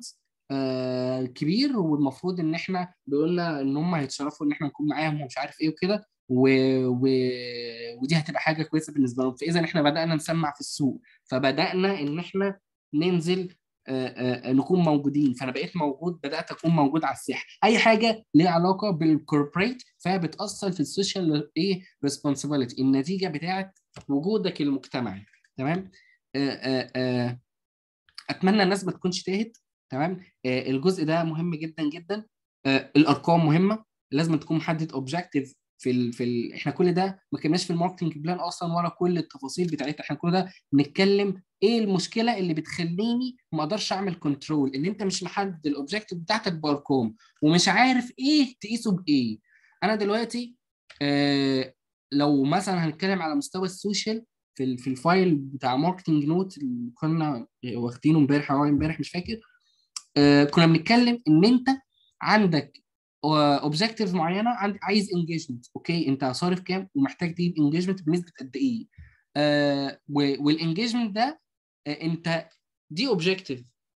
كبير، والمفروض ان احنا بيقولنا ان هم هيتشرفوا ان احنا نكون معاهم ومش عارف ايه وكده، و... و... ودي هتبقى حاجه كويسه بالنسبه لهم. فاذا احنا بدانا نسمع في السوق، فبدانا ان احنا ننزل آه، آه، نكون موجودين. فانا بقيت موجود، بدات اكون موجود على الساحه. اي حاجه ليها علاقه بالكوربريت فهي بتاثر في السوشيال ايه ريسبونسبيلتي، النتيجه بتاعت وجودك المجتمعي. تمام، آه، آه، آه، اتمنى الناس ما تكونش تاهت. تمام، آه، الجزء ده مهم جدا جدا. آه، الارقام مهمه، لازم تكون محدد اوبجيكتيف في ال... في ال... احنا كل ده ما كناش في الماركتنج بلان اصلا، ولا كل التفاصيل بتاعتها. احنا كل ده بنتكلم ايه المشكله اللي بتخليني ما اقدرش اعمل كنترول، ان انت مش محدد الاوبجيكتيف بتاعتك بارقام، ومش عارف ايه تقيسه بايه. انا دلوقتي آه لو مثلا هنتكلم على مستوى السوشيال، في ال- في الفايل بتاع ماركتنج نوت اللي كنا واخدينه امبارح او امبارح مش فاكر، آه كنا بنتكلم ان انت عندك اوبجيكتيف معينه، عند عايز انجيجمنت. اوكي، انت صارف كام ومحتاج تجيب انجيجمنت بنسبه قد ايه؟ آه والانجيجمنت ده آه انت دي اوبجيكتيف،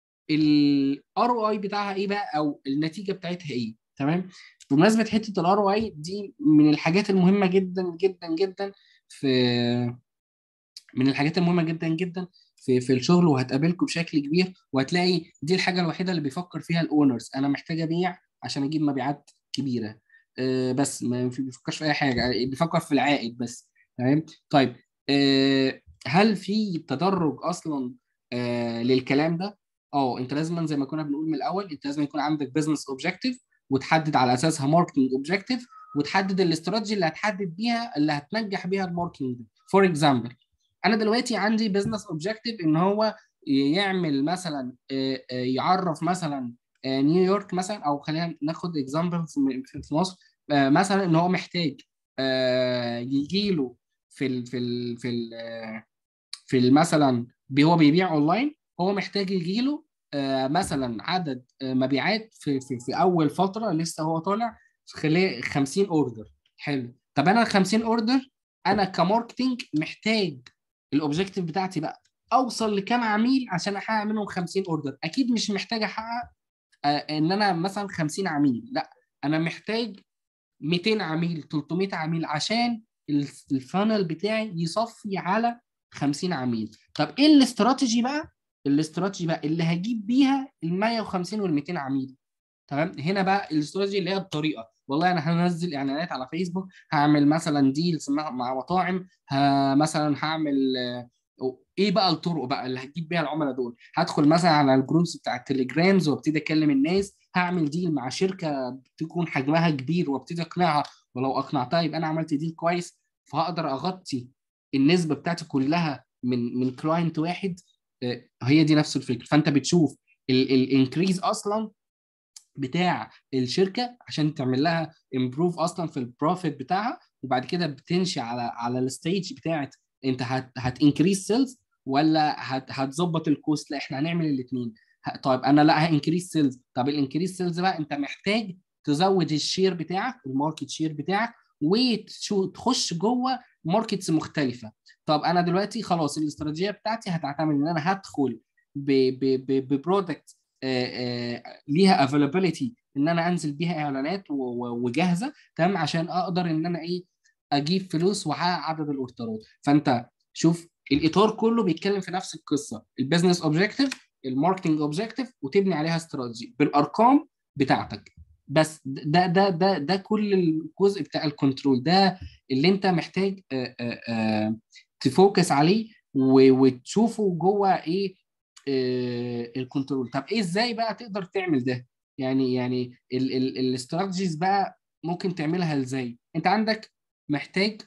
الار او اي بتاعها ايه بقى، او النتيجه بتاعتها ايه. تمام، بمناسبه حته الار او اي دي من الحاجات المهمه جدا جدا جدا في من الحاجات المهمه جدا جدا في في الشغل، وهتقابلكم بشكل كبير، وهتلاقي دي الحاجه الوحيده اللي بيفكر فيها الاونرز. انا محتاج ابيع عشان اجيب مبيعات كبيره، آه، بس ما في- بيفكرش في اي حاجه، بيفكر في العائد بس. تمام، طيب آه، هل في تدرج اصلا آه، للكلام ده؟ اه، انت لازم زي ما كنا بنقول من الاول، انت لازم يكون عندك بزنس اوبجيكتيف، وتحدد على اساسها ماركتنج اوبجيكتيف، وتحدد الاستراتيجي اللي هتحدد بيها اللي هتنجح بيها الماركتنج. فور اكزامبل، انا دلوقتي عندي بزنس اوبجيكتيف ان هو يعمل مثلا آه، آه، يعرف مثلا آه، نيويورك مثلا، او خلينا ناخد اكزامبل في في مصر، آه، مثلا ان هو محتاج يجي له في ال في ال في ال آه، في ال- مثلا بي- هو بيبيع اونلاين، هو محتاج يجي له مثلا عدد آه، مبيعات في في في اول فتره لسه هو طالع، في خلال خمسين اوردر. حلو، طب انا ال خمسين اوردر، انا كماركتنج محتاج الاوبجيكتيف بتاعتي بقى اوصل لكام عميل عشان احقق منهم خمسين اوردر. اكيد مش محتاج احقق آه، ان انا مثلا خمسين عميل، لا انا محتاج ميتين عميل، تلتمية عميل، عشان الف- الفانل بتاعي يصفي على خمسين عميل. طب ايه الاستراتيجي بقى؟ الاستراتيجي بقى اللي هجيب بيها ال مية وخمسين وال ميتين عميل. تمام، هنا بقى الاستراتيجي اللي هي الطريقه، والله انا هنزل اعلانات على فيسبوك، هعمل مثلا ديلز مع مع مطاعم، ه- مثلا هعمل آه، ايه بقى الطرق بقى اللي هتجيب بيها العملاء دول؟ هدخل مثلا على الجروبس بتاع التليجرامز وابتدي اكلم الناس، هعمل ديل مع شركه تكون حجمها كبير وابتدي اقنعها، ولو اقنعتها يبقى انا عملت ديل كويس، فهقدر اغطي النسبه بتاعتي كلها من من كلاينت واحد. آه، هي دي نفس الفكره. فانت بتشوف الانكريز اصلا بتاع الشركه عشان تعمل لها امبروف اصلا في البروفيت بتاعها، وبعد كده بتمشي على على الستيج بتاعت انت هت هتنكريز سيلز ولا هت هتظبط الكوست. لا احنا هنعمل الاثنين. طيب انا لا هانكريز سيلز. طب الانكريز سيلز بقى انت محتاج تزود الشير بتاعك، الماركت شير بتاعك، وتخش جوه ماركتس مختلفه. طب انا دلوقتي خلاص الاستراتيجيه بتاعتي هتعتمد ان انا هدخل ببرودكت ليها افيلابيلتي ان انا انزل بيها اعلانات و- و- وجاهزه تمام عشان اقدر ان انا ايه اجيب فلوس واحقق عدد الاوردرات. فانت شوف الاطار كله بيتكلم في نفس القصه، البيزنس اوبجيكتيف، الماركتنج اوبجيكتيف، وتبني عليها استراتيجي بالارقام بتاعتك. بس ده ده ده ده كل الجزء بتاع الكنترول ده اللي انت محتاج آه، آه، آه، تفوكس عليه و- وتشوفه جوه ايه آه، الكنترول. طب ايه ازاي بقى تقدر تعمل ده؟ يعني يعني الاستراتيجيز بقى ممكن تعملها ازاي؟ انت عندك محتاج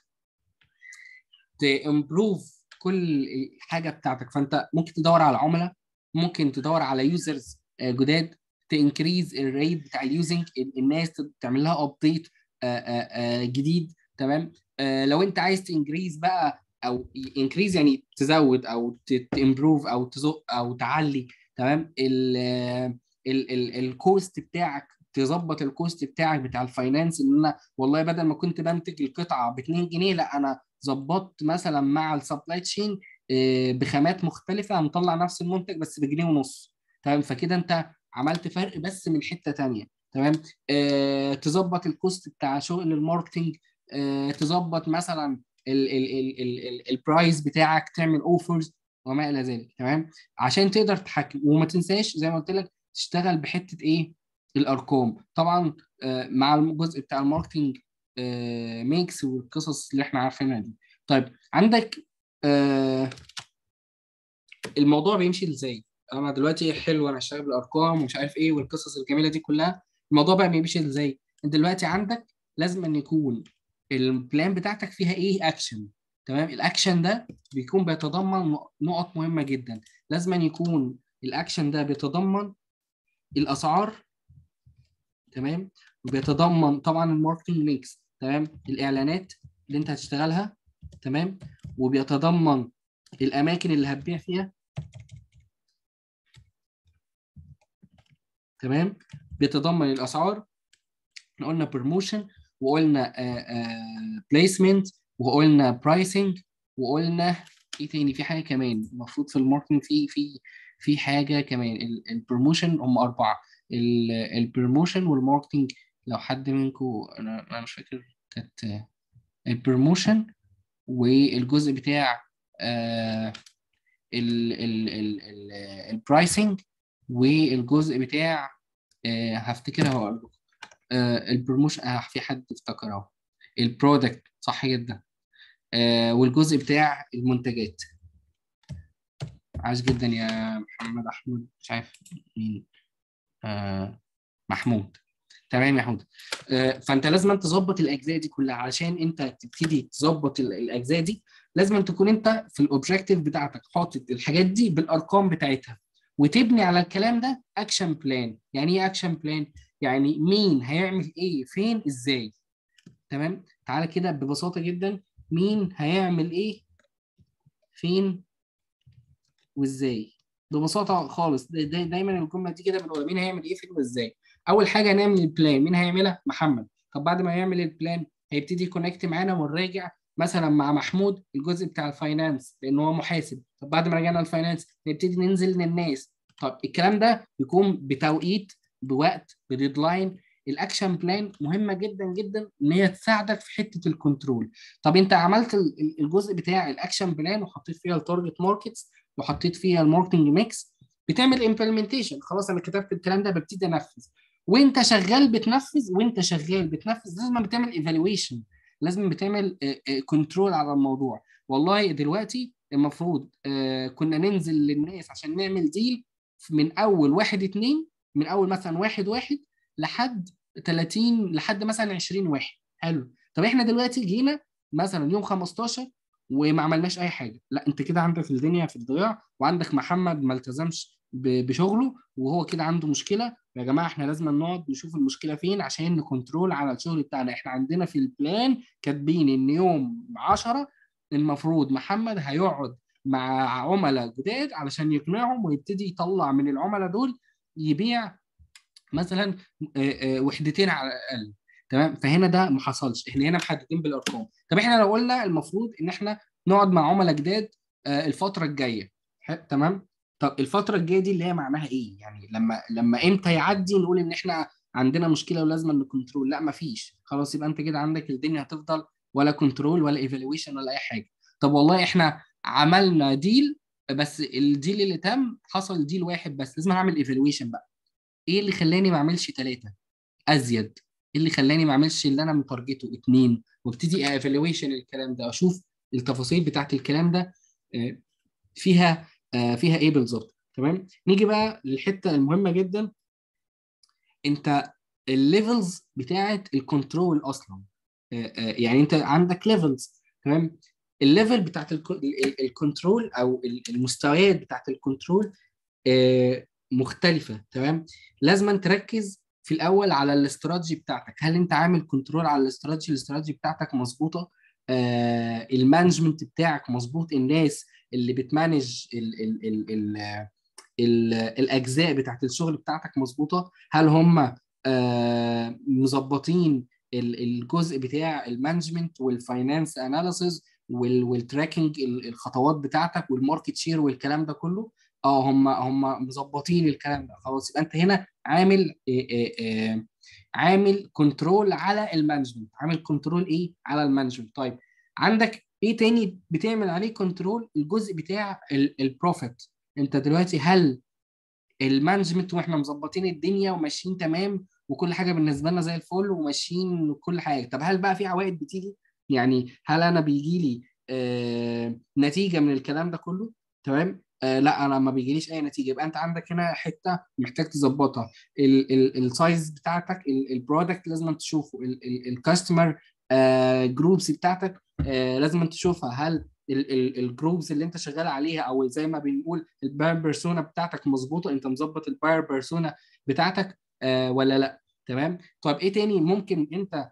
تمبروف كل حاجه بتاعتك. فانت ممكن تدور على عملاء، ممكن تدور على يوزرز جداد، تنكريز الريت بتاع اليوزنج، الناس تعمل لها ابديت جديد تمام. آه، لو انت عايز تنكريز بقى او انكريز يعني تزود او تمبروف او تزق او تعلي تمام الكوست بتاعك، تظبط الكوست بتاعك بتاع الفاينانس، ان انا والله بدل ما كنت بنتج القطعه ب اتنين جنيه لا انا ظبطت مثلا مع السبلاي تشين بخامات مختلفه هنطلع نفس المنتج بس بجنيه ونص تمام. فكده انت عملت فرق بس من حته تانيه تمام. آه، تظبط الكوست بتاع شغل الماركتنج، آه، تظبط مثلا ال- ال- ال- ال- ال- البرايس بتاعك، تعمل اوفرز وما الى ذلك تمام عشان تقدر تحكم. وما تنساش زي ما قلت لك تشتغل بحته ايه الارقام طبعا. آه، مع الجزء بتاع الماركتنج آه، ميكس والقصص اللي احنا عارفينها دي. طيب عندك آه، الموضوع بيمشي ازاي؟ انا دلوقتي حلو انا اشتغل بالارقام ومش عارف ايه والقصص الجميله دي كلها، الموضوع بقى بيمشي ازاي؟ انت دلوقتي عندك لازم أن يكون البلان بتاعتك فيها ايه اكشن تمام. الاكشن ده بيكون بيتضمن نقط مهمه جدا. لازم أن يكون الاكشن ده بيتضمن الاسعار تمام، وبيتضمن طبعا الماركتنج ميكس تمام، الاعلانات اللي انت هتشتغلها تمام، وبيتضمن الاماكن اللي هتبيع فيها تمام، بيتضمن الاسعار، احنا قلنا بروموشن، وقلنا بليسمنت، وقلنا برايسنج، وقلنا ايه تاني؟ في حاجه كمان المفروض في الماركتنج، في في في حاجه كمان البروموشن. هم اربعه، البروموشن والماركتنج. لو حد منكم انا انا مش فاكر كانت البروموشن والجزء بتاع البرايسنج والجزء بتاع آه، هفتكرها واقول لكم. آه، البروموشن آه، في حد افتكره، البرودكت صح جدا. آه، والجزء بتاع المنتجات. عاش جدا يا محمد احمد مش عارف مين. آه، محمود. تمام يا حود. آه، فانت لازم تظبط الاجزاء دي كلها علشان انت تبتدي تظبط ال- الاجزاء دي. لازم تكون انت في الاوبجيكتيف بتاعتك حاطط الحاجات دي بالارقام بتاعتها، وتبني على الكلام ده اكشن بلان. يعني ايه اكشن بلان؟ يعني مين هيعمل ايه فين ازاي تمام. تعالى كده ببساطة جدا، مين هيعمل ايه فين وازاي؟ ببساطه خالص دا دا دايما الجمله دي كده بنقول مين هيعمل ايه فين وازاي. اول حاجه هنعمل البلان، مين هيعملها؟ محمد. طب بعد ما يعمل البلان هيبتدي يكونكت معانا ونراجع مثلا مع محمود الجزء بتاع الفاينانس لان هو محاسب. طب بعد ما رجعنا الفاينانس نبتدي ننزل للناس. طب الكلام ده بيكون بتوقيت، بوقت، بديدلاين. الاكشن بلان مهمه جدا جدا ان هي تساعدك في حته الكنترول. طب انت عملت الجزء بتاع الاكشن بلان وحطيت فيها التارجت ماركتس وحطيت فيها الماركتنج ميكس، بتعمل امبلمنتيشن. خلاص انا كتبت الكلام ده ببتدي انفذ. وانت شغال بتنفذ وانت شغال بتنفذ لازم بتعمل ايفالويشن، لازم بتعمل كنترول على الموضوع. والله دلوقتي المفروض آه، كنا ننزل للناس عشان نعمل ديل من اول واحد اتنين، من اول مثلا واحد واحد لحد تلاتين، لحد مثلا عشرين واحد. حلو. طب احنا دلوقتي جينا مثلا يوم خمستاشر وما عملناش اي حاجه، لا انت كده عندك الدنيا في الضياع، وعندك محمد ما التزمش ب- بشغله وهو كده عنده مشكله. يا جماعه احنا لازم نقعد نشوف المشكله فين عشان نكنترول على الشغل بتاعنا. احنا عندنا في البلان كاتبين ان يوم عشرة المفروض محمد هيقعد مع عملاء جداد علشان يقنعهم ويبتدي يطلع من العملاء دول، يبيع مثلا آه، آه، وحدتين على الاقل. تمام. فهنا ده ما حصلش، احنا هنا محددين بالارقام. طب احنا لو قلنا المفروض ان احنا نقعد مع عملاء جداد آه، الفتره الجايه. ح- تمام. طب الفتره الجايه دي اللي هي معناها ايه؟ يعني لما لما امتى يعدي نقول ان احنا عندنا مشكله ولازم نكنترول؟ لا ما فيش. خلاص يبقى انت كده عندك الدنيا هتفضل ولا كنترول ولا ايفالويشن ولا اي حاجه. طب والله احنا عملنا ديل، بس الديل اللي تم حصل ديل واحد بس، لازم نعمل ايفالويشن بقى. ايه اللي خلاني ما اعملش ثلاثه ازيد؟ ايه اللي خلاني ما اعملش اللي انا متارجته اتنين؟ وابتدي ايفالويشن الكلام ده، اشوف التفاصيل بتاعت الكلام ده آه، فيها آه، فيها ايه بالظبط. تمام. نيجي بقى للحته المهمه جدا. انت الليفلز بتاعت الكنترول اصلا آه، آه، يعني انت عندك ليفلز. تمام. الليفل بتاعت الكنترول او المستويات بتاعت الكنترول آه، مختلفة. تمام. لازم تركز في الأول على الاستراتيجي بتاعتك. هل أنت عامل كنترول على الاستراتيجي؟ الاستراتيجي بتاعتك مظبوطة؟ آه المانجمنت بتاعك مظبوط؟ الناس اللي بتمانج ال ال ال ال ال الأجزاء بتاعت الشغل بتاعتك مظبوطة؟ هل هم آه مظبطين ال- الجزء بتاع المانجمنت والفاينانس اناليسز والتراكنج الخطوات بتاعتك والماركت شير والكلام ده كله؟ اه هم هم مظبطين الكلام ده. خلاص يبقى انت هنا عامل إيه إيه إيه عامل كنترول على المانجمنت. عامل كنترول ايه على المانجمنت. طيب عندك ايه تاني بتعمل عليه كنترول؟ الجزء بتاع البروفيت. انت دلوقتي هل المانجمنت واحنا مظبطين الدنيا وماشيين تمام وكل حاجه بالنسبه لنا زي الفل وماشيين كل حاجه؟ طب هل بقى في عوائد بتيجي؟ يعني هل انا بيجي لي آه نتيجه من الكلام ده كله؟ تمام. آه لا انا ما بيجيليش اي نتيجه. يبقى انت عندك هنا حته محتاج تظبطها. السايز بتاعتك، البرودكت لازم تشوفه، الكاستمر جروبس بتاعتك آه لازم تشوفها. هل الجروبز اللي انت شغال عليها او زي ما بنقول الباير بيرسونا بتاعتك مظبوطه؟ انت مظبط الباير بيرسونا بتاعتك آه ولا لا؟ تمام. طيب ايه تاني ممكن انت آه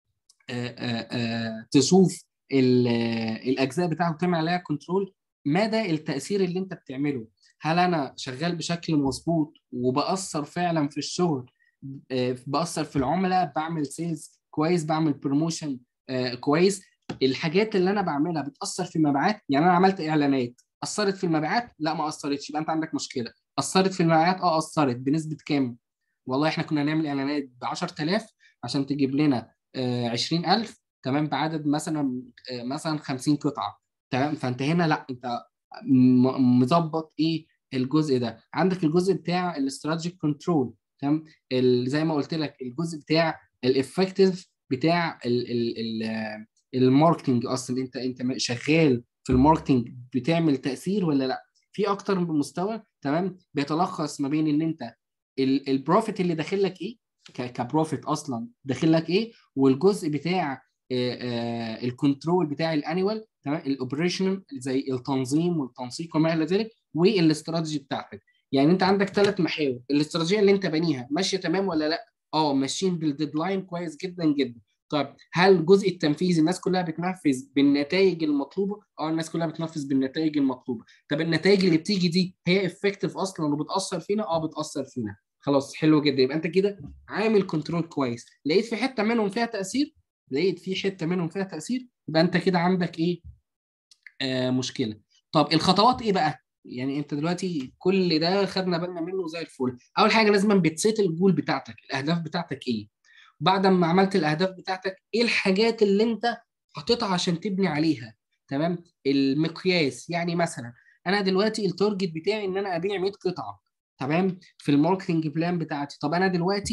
آه آه تشوف ال- آه، الاجزاء بتاعته تعمل عليها كنترول؟ مدى التاثير اللي انت بتعمله. هل انا شغال بشكل مظبوط وباثر فعلا في الشغل؟ آه، باثر في العملاء، بعمل سيلز كويس، بعمل بروموشن آه كويس؟ الحاجات اللي انا بعملها بتاثر في المبيعات؟ يعني انا عملت اعلانات اثرت في المبيعات؟ لا ما اثرتش. يبقى انت عندك مشكله. اثرت في المبيعات؟ اه اثرت. بنسبه كام؟ والله احنا كنا نعمل اعلانات ب عشرة آلاف عشان تجيب لنا آه عشرين ألف. تمام. بعدد مثلا آه مثلا خمسين قطعه. تمام. فانت هنا لا انت م- مظبط ايه الجزء ده. عندك الجزء بتاع الاستراتيجيك كنترول. تمام. ال- زي ما قلت لك الجزء بتاع الافكتيف بتاع ال ال ال الماركتنج. اصلا انت انت شغال في الماركتنج بتعمل تاثير ولا لا؟ في اكتر من مستوى. تمام. بيتلخص ما بين ان انت ال- البروفيت اللي داخل لك ايه، ك- كبروفيت اصلا داخل لك ايه، والجزء بتاع آه، آه، الكنترول بتاع الانيوال. تمام. الاوبريشنال زي التنظيم والتنسيق وما الى ذلك، والاستراتيجي بتاعتك. يعني انت عندك ثلاث محاور. الاستراتيجيه اللي انت بانيها ماشيه تمام ولا لا؟ اه ماشيين بالديدلاين كويس جدا جدا. طيب هل الجزء التنفيذي الناس كلها بتنفذ بالنتائج المطلوبه؟ اه الناس كلها بتنفذ بالنتائج المطلوبه. طب النتائج اللي بتيجي دي هي افكتيف اصلا وبتاثر فينا؟ اه بتاثر فينا. خلاص حلو جدا. يبقى انت كده عامل كنترول كويس. لقيت في حته منهم فيها تاثير؟ لقيت في حته منهم فيها تاثير يبقى انت كده عندك ايه؟ آه مشكله. طب الخطوات ايه بقى؟ يعني انت دلوقتي كل ده خدنا بالنا منه زي الفل. اول حاجه لازم بتسيت الجول بتاعتك، الاهداف بتاعتك ايه. بعد ما عملت الاهداف بتاعتك ايه الحاجات اللي انت حاططها عشان تبني عليها. تمام. المقياس يعني مثلا انا دلوقتي التارجت بتاعي ان انا ابيع مية قطعه. تمام. في الماركتنج بلان بتاعتي. طب انا دلوقتي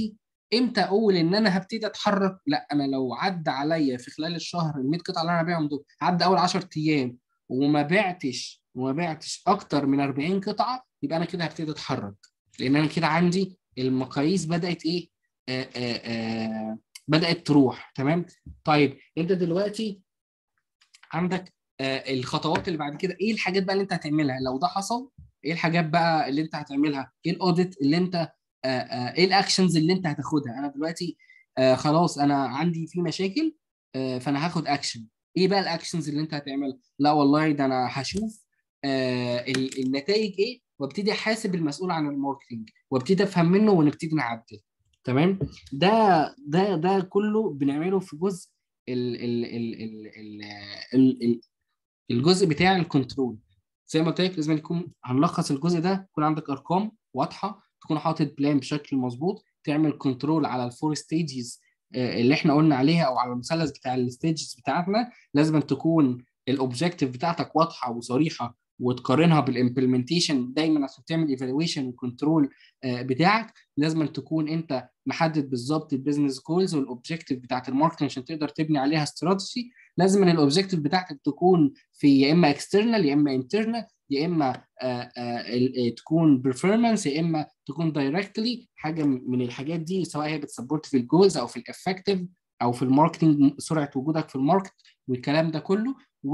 امتى اقول ان انا هبتدي اتحرك؟ لا، انا لو عدى عليا في خلال الشهر ال مية قطعه اللي انا ببيعهم دول، عدى اول عشرة ايام وما بعتش وما بعتش اكتر من أربعين قطعه، يبقى انا كده هبتدي اتحرك، لان انا كده عندي المقاييس بدات ايه، آآ آآ بدات تروح. تمام. طيب انت دلوقتي عندك آه، الخطوات اللي بعد كده، ايه الحاجات بقى اللي انت هتعملها لو ده حصل؟ ايه الحاجات بقى اللي انت هتعملها؟ ايه الاوديت اللي انت آه، آه، ايه الاكشنز اللي انت هتاخدها؟ انا دلوقتي آه، خلاص انا عندي في مشاكل، آه، فانا هاخد اكشن. ايه بقى الاكشنز اللي انت هتعملها؟ لا والله ده انا هشوف آه، ال- النتائج ايه، وابتدي احاسب المسؤول عن الماركتنج، وابتدي افهم منه ونبتدي نعدل. تمام. ده ده ده كله بنعمله في جزء ال ال ال ال ال ال- ال- الجزء بتاع الكنترول. زي ما قلت لك لازم يكون هنلخص الجزء ده، يكون عندك ارقام واضحه، تكون حاطط بلان بشكل مظبوط، تعمل كنترول على الفور ستيجز اللي احنا قلنا عليها، او على المثلث بتاع الستيجز بتاعتنا. لازم تكون الاوبجيكتيف بتاعتك واضحه وصريحه، وتقارنها بالامبلمنتيشن دايما عشان تعمل ايفالويشن وكنترول بتاعك. لازم تكون انت محدد بالظبط البيزنس جولز والاوبجيكتيف بتاعت الماركتنج عشان تقدر تبني عليها استراتيجي. لازم الاوبجيكتيف بتاعتك تكون في يا اما اكسترنال يا اما انترنال، يا اما آه، آه، تكون بيرفورمانس، يا اما تكون دايركتلي حاجه من الحاجات دي، سواء هي بتسبورت في الجولز او في الافكتيف او في الماركتنج، سرعه وجودك في الماركت والكلام ده كله.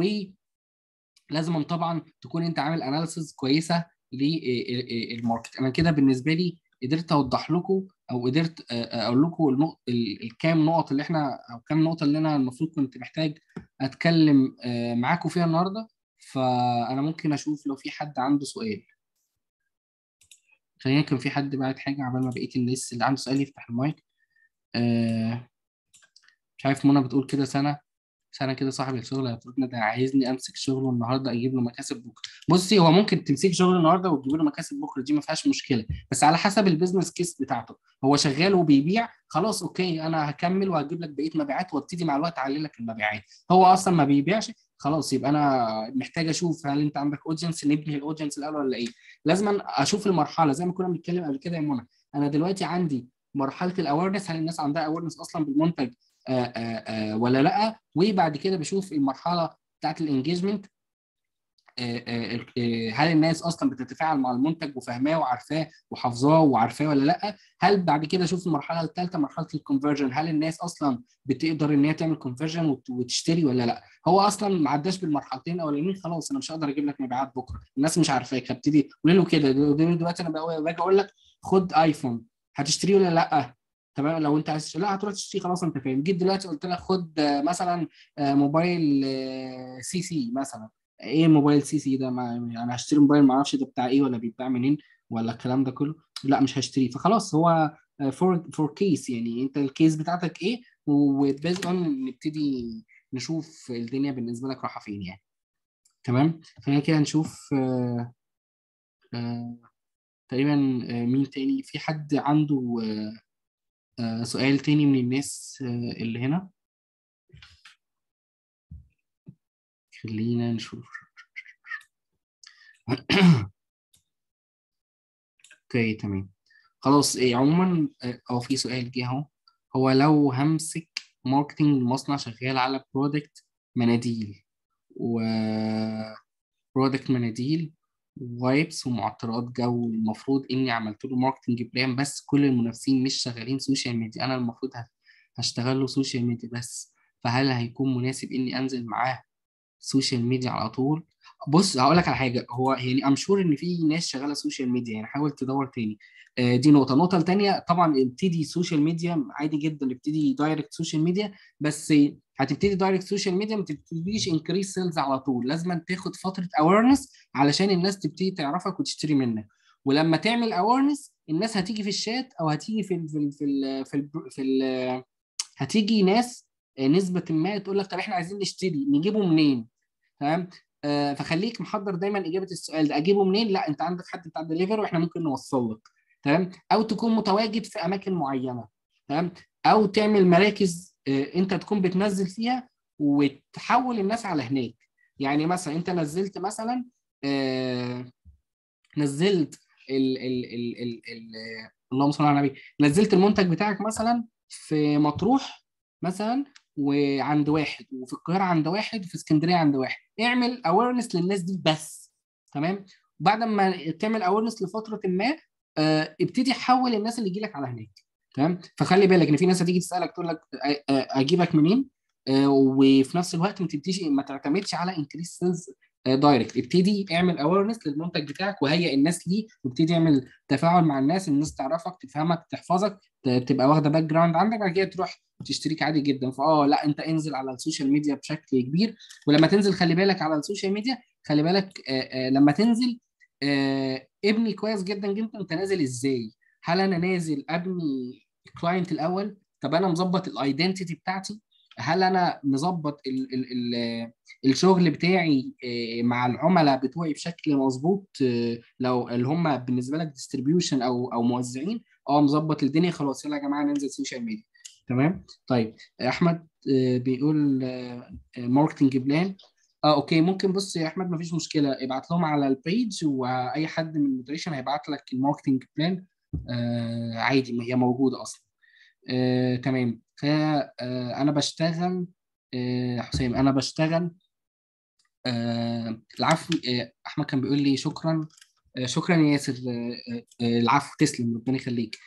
ولازم طبعا تكون انت عامل اناليسز كويسه للماركت. انا كده بالنسبه لي قدرت اوضح لكم، او قدرت آه، آه، اقول لكم النق- ال- الكام نقط اللي احنا، او كام نقطه اللي انا المفروض كنت محتاج اتكلم آه، معاكم فيها النهارده. فانا ممكن اشوف لو في حد عنده سؤال. خلينا، كان في حد بعت حاجه عبال ما بقيت الناس اللي عنده سؤال يفتح المايك. آه، مش عارف، منى بتقول كده سنه سنه كده صاحب الشغل هيطردني، ده عايزني امسك شغله النهارده اجيب له مكاسب بكره. بصي، هو ممكن تمسك شغل النهارده وتجيب له مكاسب بكره، دي ما فيهاش مشكله، بس على حسب البيزنس كيس بتاعته. هو شغال وبيبيع، خلاص اوكي، انا هكمل وهجيب لك بقيه مبيعات، وابتدي مع الوقت اعلي لك المبيعات. هو اصلا ما بيبيعش، خلاص يبقى انا محتاج اشوف هل انت عندك اودينس، نبني الاودينس الاول ولا ايه. لازم اشوف المرحله زي ما كنا بنتكلم قبل كده يا منى. انا دلوقتي عندي مرحله الاويرنس، هل الناس عندها اويرنس اصلا بالمنتج آه آه آه ولا لا. وبعد كده بشوف المرحله بتاعت الانجيجمنت، هل الناس اصلا بتتفاعل مع المنتج وفاهماه وعارفاه وحافظاه وعارفاه ولا لا. هل بعد كده اشوف المرحله الثالثه، مرحله الكونفرجن، هل الناس اصلا بتقدر ان هي تعمل كونفرجن وتشتري ولا لا. هو اصلا ما عداش بالمرحلتين الاولانيين، خلاص انا مش هقدر اجيب لك مبيعات بكره، الناس مش عارفاك، هبتدي قول له كده. دلوقتي انا باجي اقول لك خد ايفون، هتشتريه ولا لا؟ تمام. لو انت عايز تشتري، لا هتروح تشتري، خلاص انت فاهم. جيت دلوقتي قلت لك خد آه، مثلا آه، موبايل آه، سي سي مثلا. ايه موبايل سي سي ده؟ ما يعني هشتري موبايل ما اعرفش ده بتاع ايه ولا بيتباع منين ولا الكلام ده كله، لا مش هشتريه. فخلاص هو فور فور كيس، يعني انت الكيس بتاعتك ايه، وبيز اون نبتدي نشوف الدنيا بالنسبه لك رايحه فين يعني. تمام. خلينا كده نشوف آه آه تقريبا آه مين تاني، في حد عنده آه آه سؤال تاني من الناس آه اللي هنا؟ خلينا نشوف. اوكي تمام. خلاص إيه عموما آه، اه في سؤال جه اهو. هو لو همسك ماركتنج مصنع شغال على برودكت مناديل، و برودكت مناديل وايبس ومعطرات جو، المفروض اني عملت له ماركتنج بلان، بس كل المنافسين مش شغالين سوشيال ميديا، انا المفروض ه- هشتغل له سوشيال ميديا بس. فهل هيكون مناسب اني انزل معاه سوشيال ميديا على طول؟ بص هقول لك على حاجه، هو يعني ام شور ان في ناس شغاله سوشيال ميديا، يعني حاول تدور تاني. آه، دي نقطه. النقطه التانيه طبعا ابتدي سوشيال ميديا عادي جدا، ابتدي دايركت سوشيال ميديا، بس هتبتدي دايركت سوشيال ميديا ما تبتديش انكريس سيلز على طول، لازم تاخد فتره اويرنس علشان الناس تبتدي تعرفك وتشتري منك. ولما تعمل اويرنس الناس هتيجي في الشات، او هتيجي في ال في ال في ال في ال في ال هتيجي ناس آه، نسبة ما تقول لك طب احنا عايزين نشتري، نجيبه منين؟ تمام. آه فخليك محضر دايما اجابه السؤال ده، اجيبه منين؟ لا، انت عندك حد بتاع دليفري واحنا ممكن نوصل لك. تمام. او تكون متواجد في اماكن معينه. تمام. او تعمل مراكز آه انت تكون بتنزل فيها وتحول الناس على هناك. يعني مثلا انت نزلت مثلا آه نزلت ال ال ال ال ال اللهم صل على النبي، نزلت المنتج بتاعك مثلا في مطروح مثلا، وعند واحد، وفي القاهره عند واحد، وفي اسكندريه عند واحد، اعمل اويرنس للناس دي بس. تمام. بعد ما تعمل اويرنس لفتره ما، آه، ابتدي حول الناس اللي يجي لك على هناك. تمام. فخلي بالك ان في ناس هتيجي تسالك تقول لك آه، آه، اجيبك منين، آه، وفي نفس الوقت ما تبتديش ما تعتمدش على انكريس سيلز دايركت. ابتدي اعمل اويرنس للمنتج بتاعك وهيئ الناس ليه، وابتدي اعمل تفاعل مع الناس، الناس تعرفك تفهمك تحفظك، ت- تبقى واخده باك جراوند عندك، بعد كده تروح تشتريك عادي جدا. فاه لا، انت انزل على السوشيال ميديا بشكل كبير. ولما تنزل خلي بالك على السوشيال ميديا، خلي بالك آه، آه، لما تنزل آه، ابني كويس جدا جدا انت نازل ازاي. هل انا نازل ابني كلاينت الاول؟ طب انا مظبط الايدنتيتي بتاعتي؟ هل انا مظبط ال ال ال الشغل بتاعي آه، مع العملاء بتوعي بشكل مظبوط؟ آه، لو اللي هم بالنسبه لك ديستريبيوشن او او موزعين، اه مظبط الدنيا، خلاص يلا يا جماعه ننزل سوشيال ميديا. تمام. طيب احمد آه، بيقول ماركتنج بلان. اه اوكي، ممكن بص يا احمد مفيش مشكله، ابعت لهم على البيج، واي حد من المودريشن هيبعت لك الماركتنج بلان. آه عادي، ما هي موجوده اصلا. آه تمام. فانا بشتغل آه حسام، انا بشتغل آه العفو. آه احمد كان بيقول لي شكرا. آه شكرا يا ياسر. آه آه العفو، تسلم، ربنا يخليك.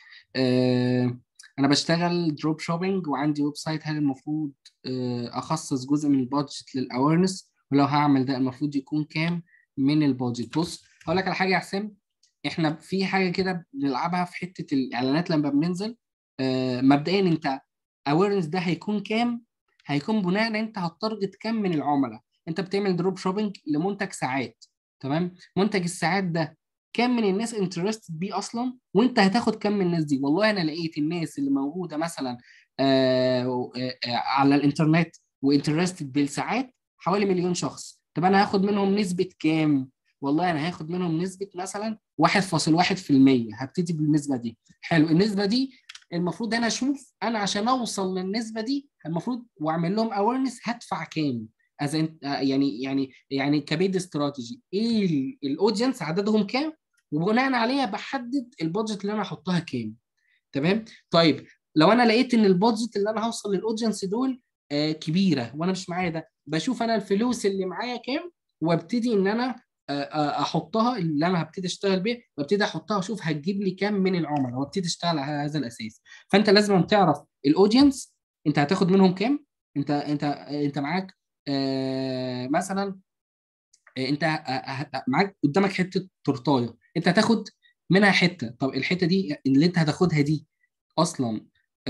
آه انا بشتغل دروب شوبينج وعندي ويب سايت، هل المفروض آه اخصص جزء من البادجت للاويرنس؟ ولو هعمل ده المفروض يكون كام من البادجت؟ بص هقول لك على حاجه يا حسام، احنا في حاجه كده بنلعبها في حته الاعلانات لما بننزل. آه مبدئيا انت اويرنس ده هيكون كام؟ هيكون بناء ان انت هتارجت كام من العملاء. انت بتعمل دروب شوبينج لمنتج ساعات، تمام؟ منتج الساعات ده كام من الناس انترستد بيه اصلا، وانت هتاخد كام من الناس دي؟ والله انا لقيت الناس اللي موجوده مثلا آه آه آه على الانترنت وانترستد بالساعات حوالي مليون شخص. طب انا هاخد منهم نسبه كام؟ والله انا هاخد منهم نسبه مثلا واحد فاصل واحد في المية. هبتدي بالنسبه دي. حلو، النسبه دي المفروض انا اشوف انا عشان اوصل للنسبه دي المفروض واعمل لهم اويرنس هدفع كام. از يعني يعني يعني كبيد استراتيجي ايه الاودينس عددهم كام، وبناء عليها بحدد البادجت اللي انا هحطها كام. تمام. طيب لو انا لقيت ان البادجت اللي انا هوصل للاودينس دول آه كبيره وانا مش معايا ده، بشوف انا الفلوس اللي معايا كام، وابتدي ان انا آه آه احطها، اللي انا هبتدي اشتغل بيه وابتدي احطها واشوف هتجيب لي كام من العملاء، وابتدي اشتغل على هذا الاساس. فانت لازم تعرف الاودينس انت هتاخد منهم كام. انت انت انت معاك آه مثلا آه، انت ه- ه- معاك قدامك حته تورتايه، انت هتاخد منها حته. طب الحته دي اللي انت هتاخدها دي اصلا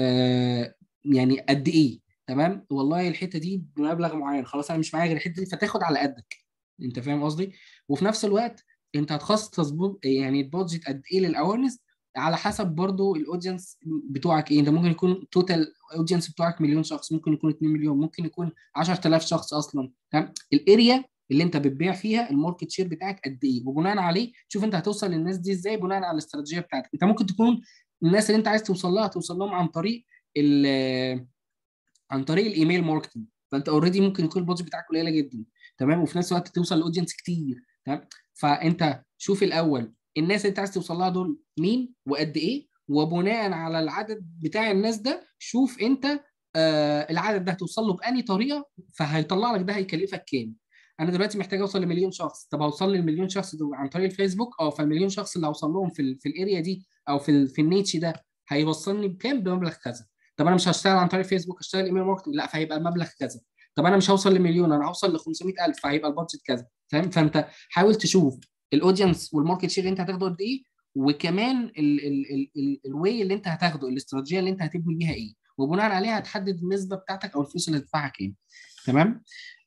آه يعني قد ايه؟ تمام. والله الحته دي بمبلغ معين، خلاص انا مش معايا غير الحته دي، فتاخد على قدك. انت فاهم قصدي؟ وفي نفس الوقت انت هتخصص بو- يعني البادجت قد ايه للاويرنس، على حسب برضو الاودينس بتوعك ايه. انت ممكن يكون توتال اودينس بتوعك مليون شخص، ممكن يكون اتنين مليون، ممكن يكون عشرة آلاف شخص اصلا. تمام. الاريا اللي انت بتبيع فيها الماركت شير بتاعك قد ايه، وبناء عليه شوف انت هتوصل للناس دي ازاي بناء على الاستراتيجيه بتاعتك. انت ممكن تكون الناس اللي انت عايز توصل لها توصل لهم عن طريق ال عن طريق الايميل ماركتنج، فانت اوريدي ممكن يكون البادجت بتاعك قليله جدا. تمام. وفي نفس الوقت توصل لاودينس كتير. تمام. فانت شوف الاول الناس اللي انت عايز توصل لها دول مين وقد ايه، وبناء على العدد بتاع الناس ده شوف انت آه العدد ده هتوصل له بأني طريقه، فهيطلع لك ده هيكلفك كام. انا دلوقتي محتاج اوصل لمليون شخص، طب هوصل للمليون شخص دول عن طريق الفيسبوك، اه فالمليون شخص اللي هوصل لهم في ال في الاريا دي او في ال في النيتش ده هيوصلني بكام؟ بمبلغ كذا. طب انا مش هشتغل عن طريق فيسبوك، هشتغل ايميل ماركتنج، لا فهيبقى المبلغ كذا. طب انا مش هوصل لمليون، انا هوصل ل خمسمائة ألف، فهيبقى البادجت كذا. فاهم؟ فانت حاول تشوف الاودينس والماركت شير اللي انت هتاخده قد ايه، وكمان الواي اللي انت هتاخده، الاستراتيجيه اللي انت هتبني بيها ايه، وبناء عليها هتحدد النسبه بتاعتك او الفلوس اللي هتدفعها كام. تمام.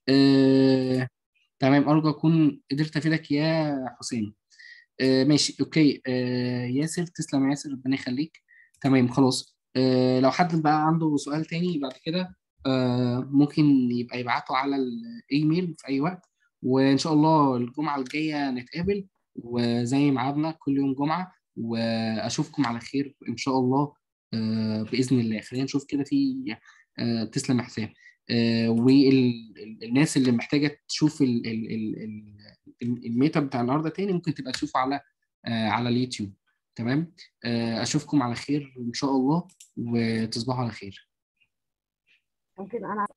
آه، تمام. ارجو اكون قدرت افيدك يا حسين. آه ماشي اوكي. آه ياسر، تسلم يا ياسر، ربنا يخليك. تمام خلاص. آه لو حد بقى عنده سؤال تاني بعد كده آه ممكن يبقى يبعته على الايميل في اي وقت، وان شاء الله الجمعة الجاية نتقابل، وزي ميعادنا كل يوم جمعة، واشوفكم على خير ان شاء الله. آه بإذن الله خلينا نشوف كده في آه تسلم يا حسام. آه والناس اللي محتاجة تشوف ال- ال- ال- ال- الميت اب بتاع النهارده تاني ممكن تبقى تشوفه على آه على اليوتيوب. تمام. آه، اشوفكم على خير ان شاء الله، وتصبحوا على خير. ممكن انا